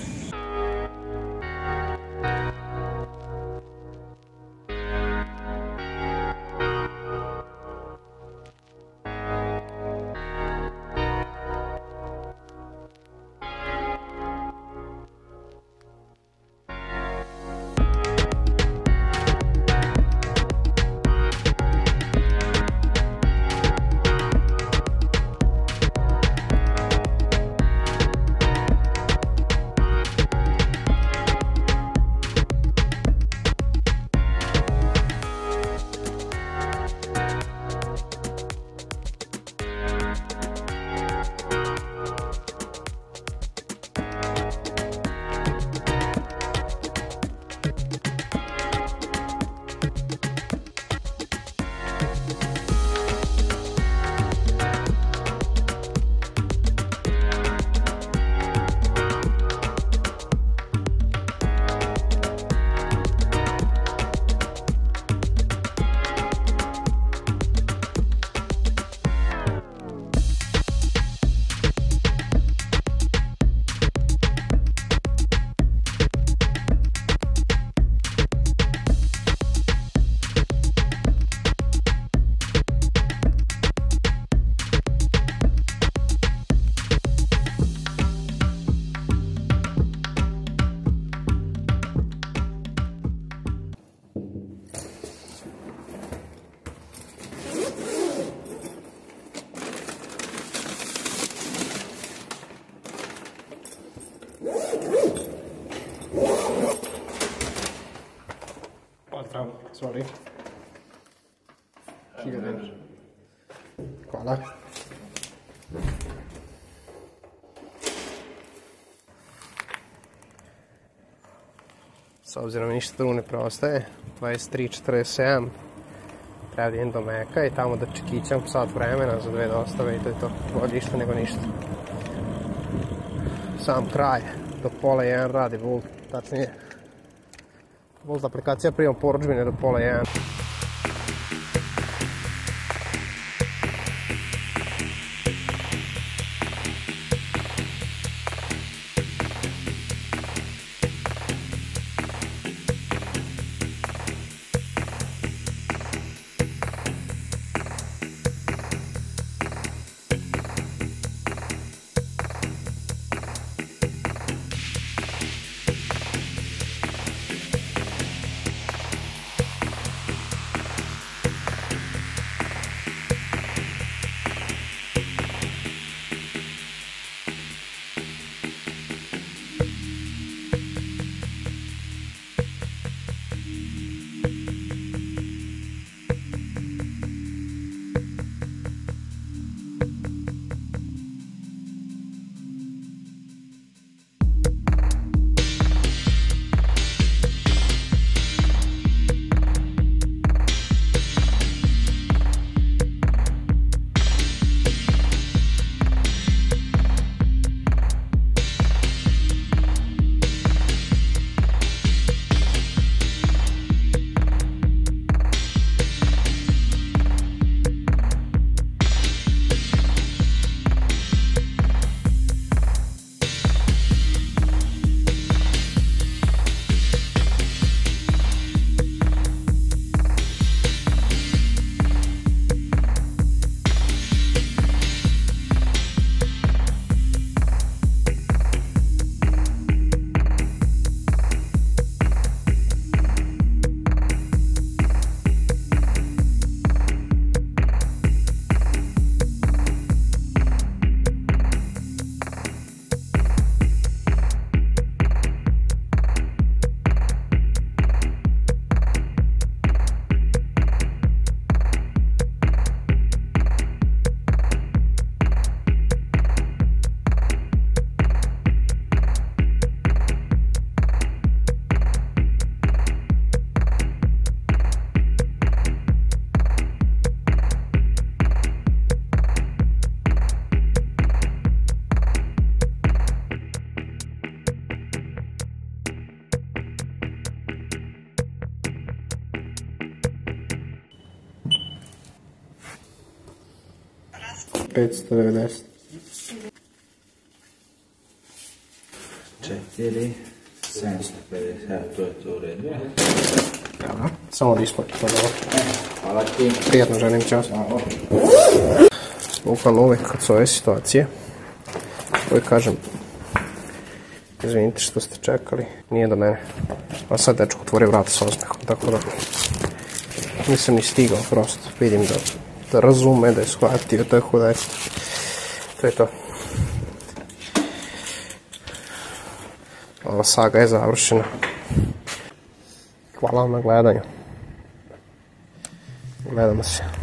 Sorry. 1000 dinara. Hvala. S obzirom da ništa drugo ne preostaje, 23:47, treba da idem do Meka i tamo da čekićam sat vremena za 2 dostave i to je to. Bolje išta nego ništa. Sam kraj, do 12:30 radi Bolt, tačnije. Bolt aplikacija prima poručbine do 12:30. $590. 750, to je to u redu. Dobro, samo da isplati to dobro. Hvala ti. Prijatno želim, čas. Bukvalno uvek kad su ove situacije, uvek kažem, izvinite što ste čekali, nije do mene. A sad dečko otvorio vrata s osmehom, tako da nisam ni stigao, prosto vidim da razume, da je shvatio, tako da eto, to je to. Ova saga je završena. Hvala vam na gledanju. Gledamo se.